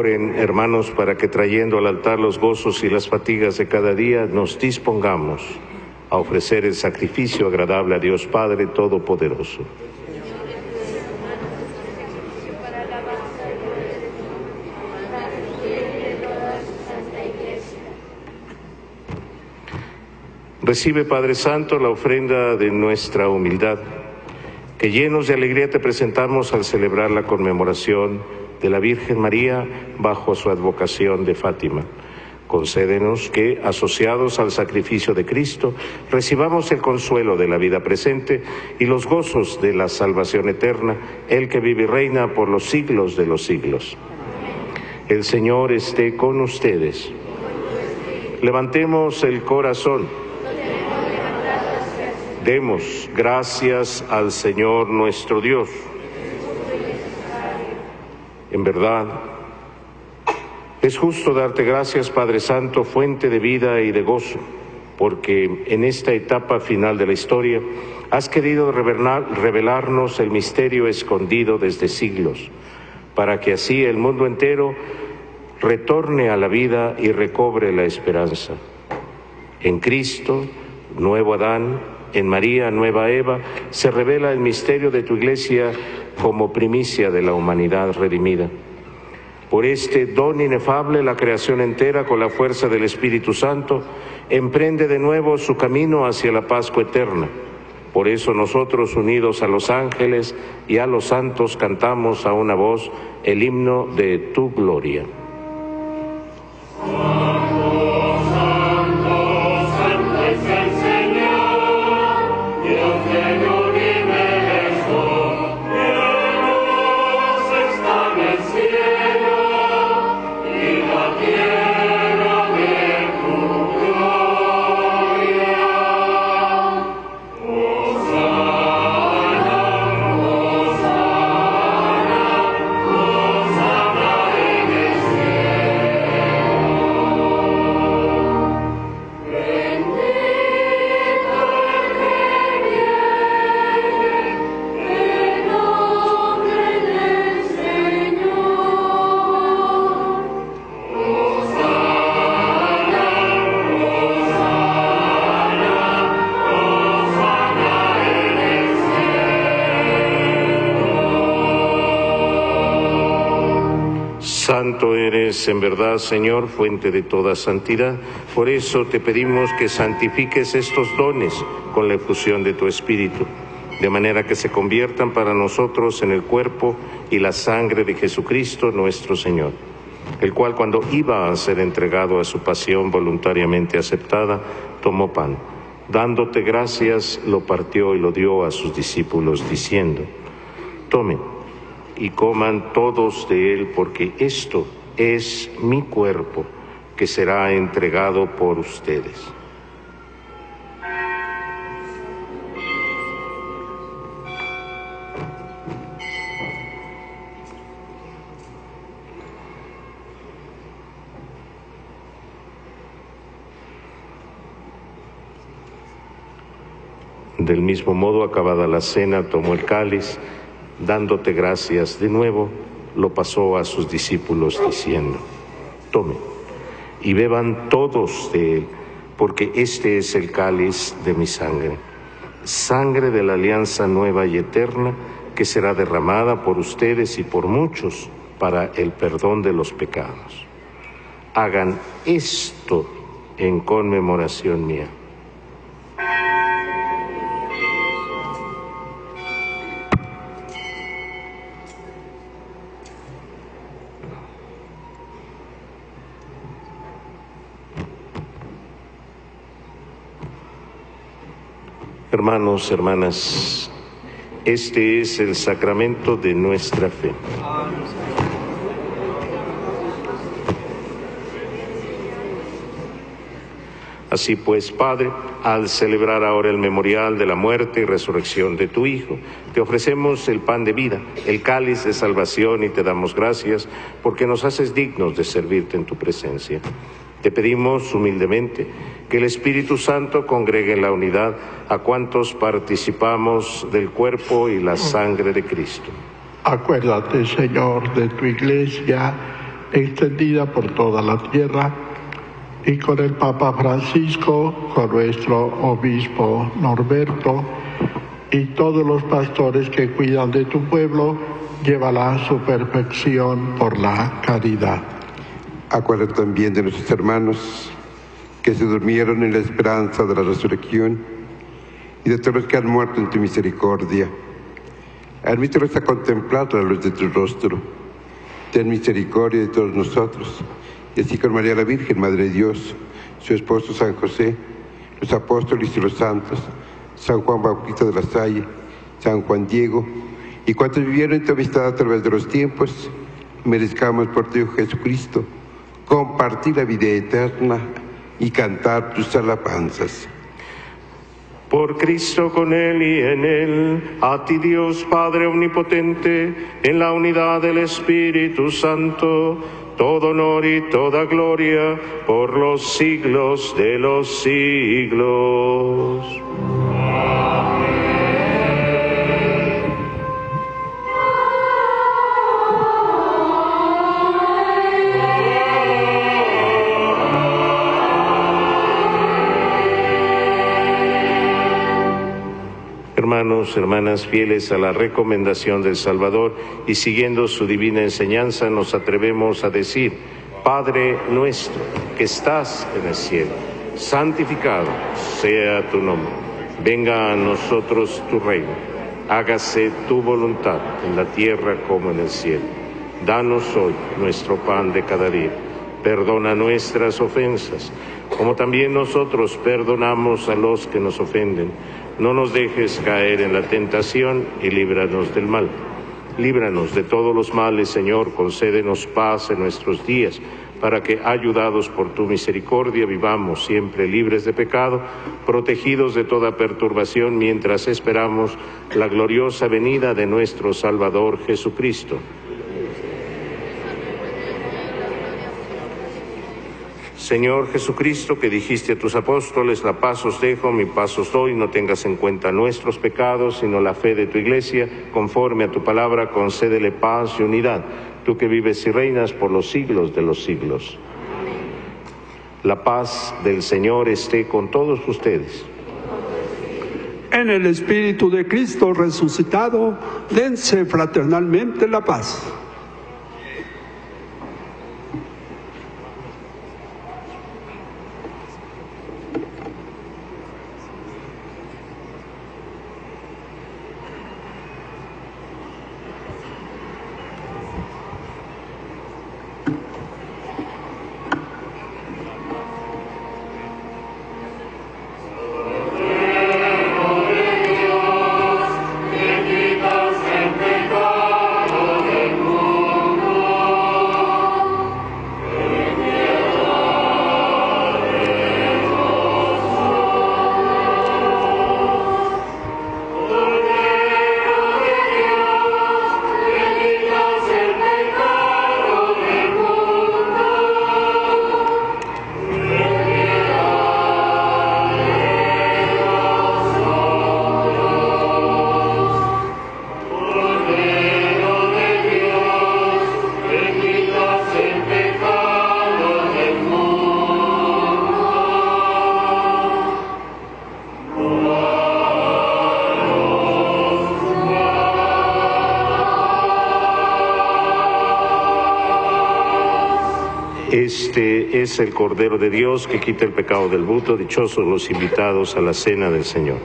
Oren, hermanos, para que trayendo al altar los gozos y las fatigas de cada día, nos dispongamos a ofrecer el sacrificio agradable a Dios Padre Todopoderoso. Recibe, Padre Santo, la ofrenda de nuestra humildad, que llenos de alegría te presentamos al celebrar la conmemoración de la Virgen María bajo su advocación de Fátima. Concédenos que, asociados al sacrificio de Cristo, recibamos el consuelo de la vida presente y los gozos de la salvación eterna, el que vive y reina por los siglos de los siglos. El Señor esté con ustedes. Levantemos el corazón. Demos gracias al Señor nuestro Dios. En verdad, es justo darte gracias, Padre Santo, fuente de vida y de gozo, porque en esta etapa final de la historia has querido revelar, revelarnos el misterio escondido desde siglos, para que así el mundo entero retorne a la vida y recobre la esperanza. En Cristo, nuevo Adán, en María, nueva Eva, se revela el misterio de tu Iglesia como primicia de la humanidad redimida. Por este don inefable, la creación entera, con la fuerza del Espíritu Santo, emprende de nuevo su camino hacia la Pascua eterna. Por eso nosotros, unidos a los ángeles y a los santos, cantamos a una voz el himno de tu gloria. Santo eres en verdad, Señor, fuente de toda santidad. Por eso te pedimos que santifiques estos dones con la efusión de tu Espíritu, de manera que se conviertan para nosotros en el cuerpo y la sangre de Jesucristo nuestro Señor, el cual, cuando iba a ser entregado a su pasión voluntariamente aceptada, tomó pan. Dándote gracias, lo partió y lo dio a sus discípulos, diciendo: tomen y coman todos de él, porque esto es mi cuerpo, que será entregado por ustedes. Del mismo modo, acabada la cena, tomó el cáliz, dándote gracias de nuevo, lo pasó a sus discípulos diciendo: tomen y beban todos de él, porque este es el cáliz de mi sangre, sangre de la alianza nueva y eterna, que será derramada por ustedes y por muchos para el perdón de los pecados. Hagan esto en conmemoración mía. Hermanos, hermanas, este es el sacramento de nuestra fe. Así pues, Padre, al celebrar ahora el memorial de la muerte y resurrección de tu Hijo, te ofrecemos el pan de vida, el cáliz de salvación, y te damos gracias porque nos haces dignos de servirte en tu presencia. Te pedimos humildemente que el Espíritu Santo congregue en la unidad a cuantos participamos del cuerpo y la sangre de Cristo. Acuérdate, Señor, de tu Iglesia, extendida por toda la tierra, y con el Papa Francisco, con nuestro obispo Norberto y todos los pastores que cuidan de tu pueblo, llévala a su perfección por la caridad. Acuérdate también de nuestros hermanos que se durmieron en la esperanza de la resurrección y de todos los que han muerto en tu misericordia. Admítelos a contemplar la luz de tu rostro. Ten misericordia de todos nosotros, y así con María la Virgen, Madre de Dios, su esposo San José, los apóstoles y los santos, San Juan Bautista de la Salle, San Juan Diego, y cuantos vivieron en tu amistad a través de los tiempos, merezcamos por ti, Jesucristo, compartir la vida eterna y cantar tus alabanzas. Por Cristo, con Él y en Él, a ti Dios Padre Omnipotente, en la unidad del Espíritu Santo, todo honor y toda gloria por los siglos de los siglos. Hermanos, hermanas, fieles a la recomendación del Salvador y siguiendo su divina enseñanza, nos atrevemos a decir: Padre nuestro que estás en el cielo, santificado sea tu nombre. Venga a nosotros tu reino. Hágase tu voluntad en la tierra como en el cielo. Danos hoy nuestro pan de cada día. Perdona nuestras ofensas, como también nosotros perdonamos a los que nos ofenden. No nos dejes caer en la tentación y líbranos del mal. Líbranos de todos los males, Señor, concédenos paz en nuestros días, para que, ayudados por tu misericordia, vivamos siempre libres de pecado, protegidos de toda perturbación, mientras esperamos la gloriosa venida de nuestro Salvador Jesucristo. Señor Jesucristo, que dijiste a tus apóstoles: la paz os dejo, mi paz os doy, no tengas en cuenta nuestros pecados, sino la fe de tu Iglesia, conforme a tu palabra, concédele paz y unidad, tú que vives y reinas por los siglos de los siglos. La paz del Señor esté con todos ustedes. En el Espíritu de Cristo resucitado, dense fraternalmente la paz. Este es el Cordero de Dios que quita el pecado del mundo. Dichosos los invitados a la cena del Señor.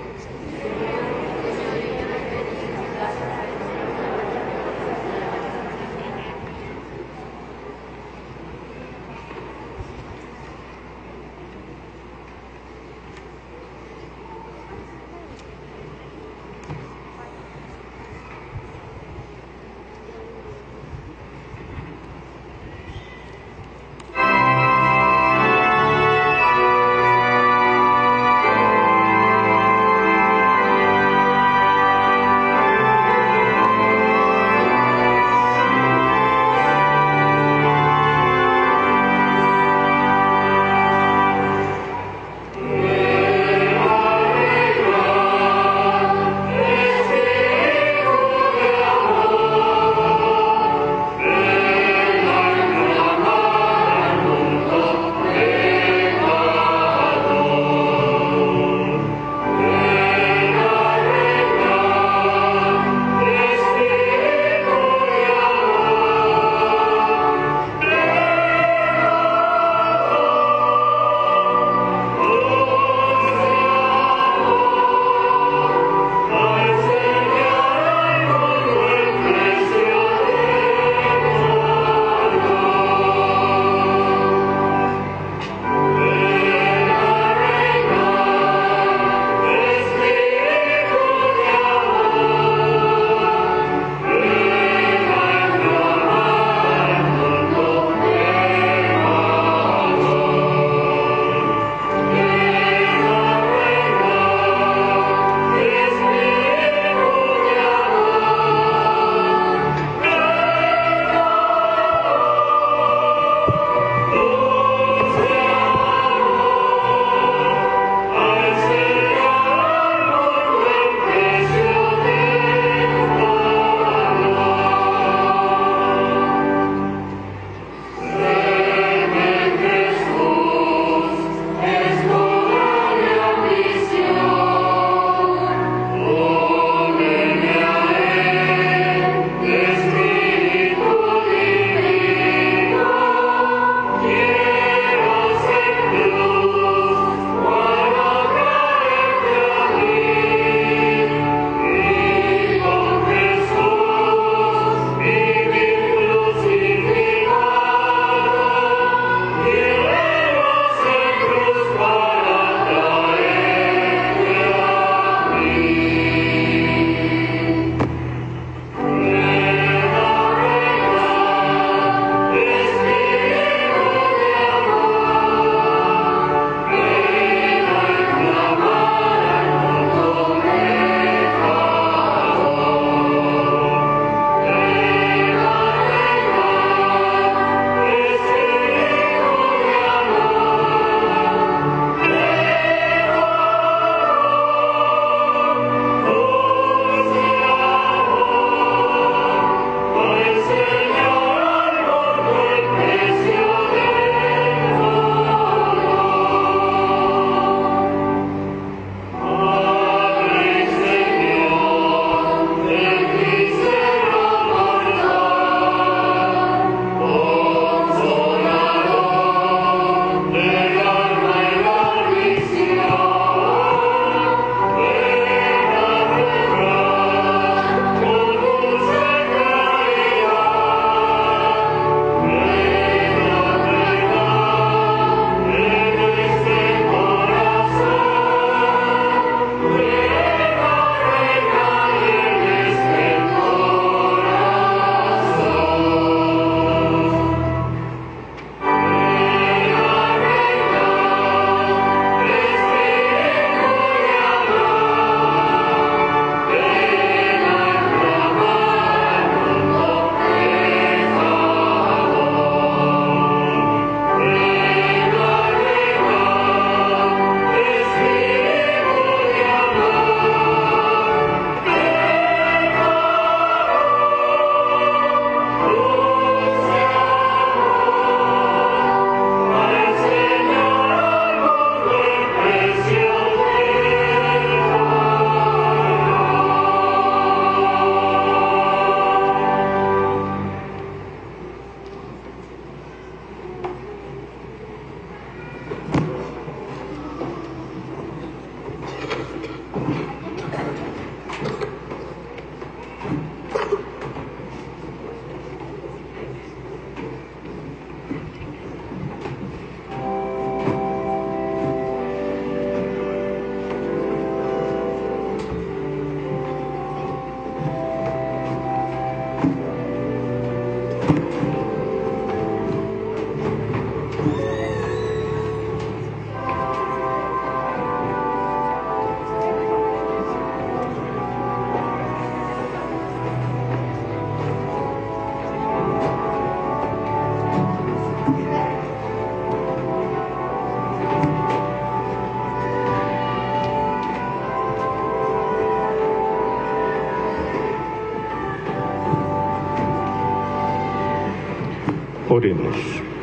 Oremos.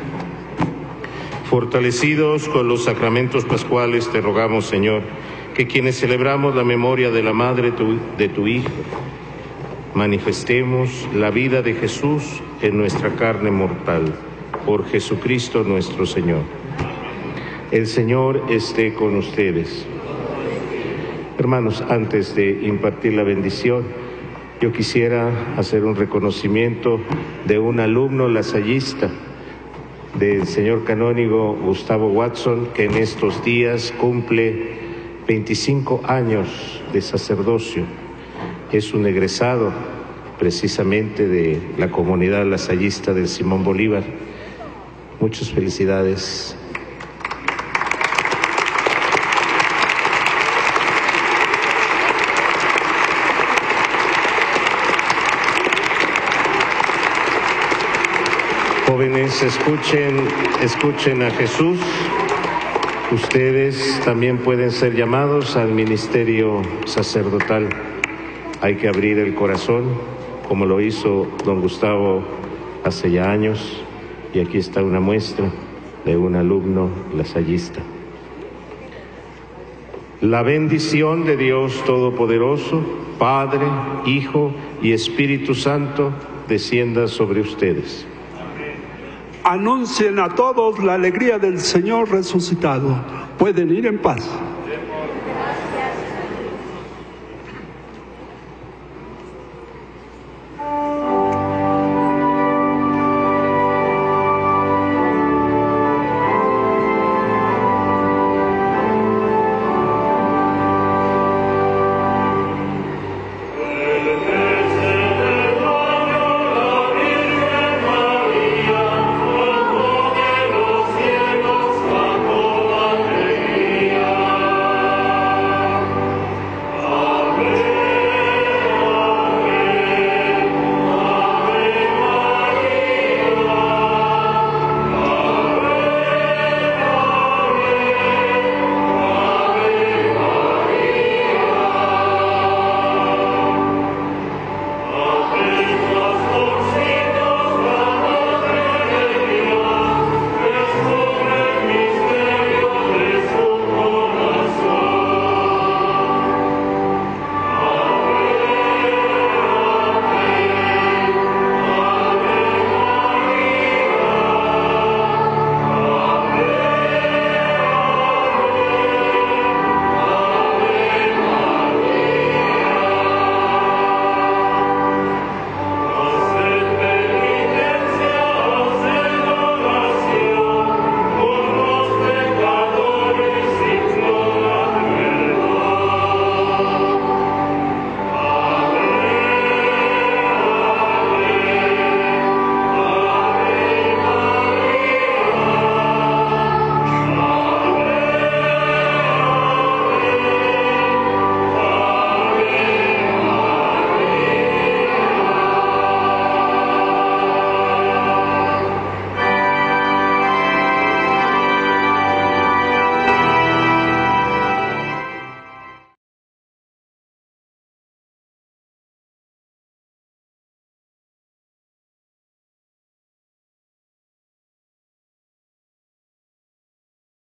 Fortalecidos con los sacramentos pascuales, te rogamos, Señor, que quienes celebramos la memoria de la Madre tu, de tu Hijo, manifestemos la vida de Jesús en nuestra carne mortal, por Jesucristo nuestro Señor. El Señor esté con ustedes. Hermanos, antes de impartir la bendición, yo quisiera hacer un reconocimiento de un alumno lasallista del señor canónigo Gustavo Watson, que en estos días cumple veinticinco años de sacerdocio. Es un egresado precisamente de la comunidad lasallista del Simón Bolívar. Muchas felicidades. Jóvenes, escuchen, escuchen a Jesús. Ustedes también pueden ser llamados al ministerio sacerdotal. Hay que abrir el corazón, como lo hizo don Gustavo hace ya años, y aquí está una muestra de un alumno lasallista. La bendición de Dios Todopoderoso, Padre, Hijo y Espíritu Santo, descienda sobre ustedes. Anuncien a todos la alegría del Señor resucitado. Pueden ir en paz.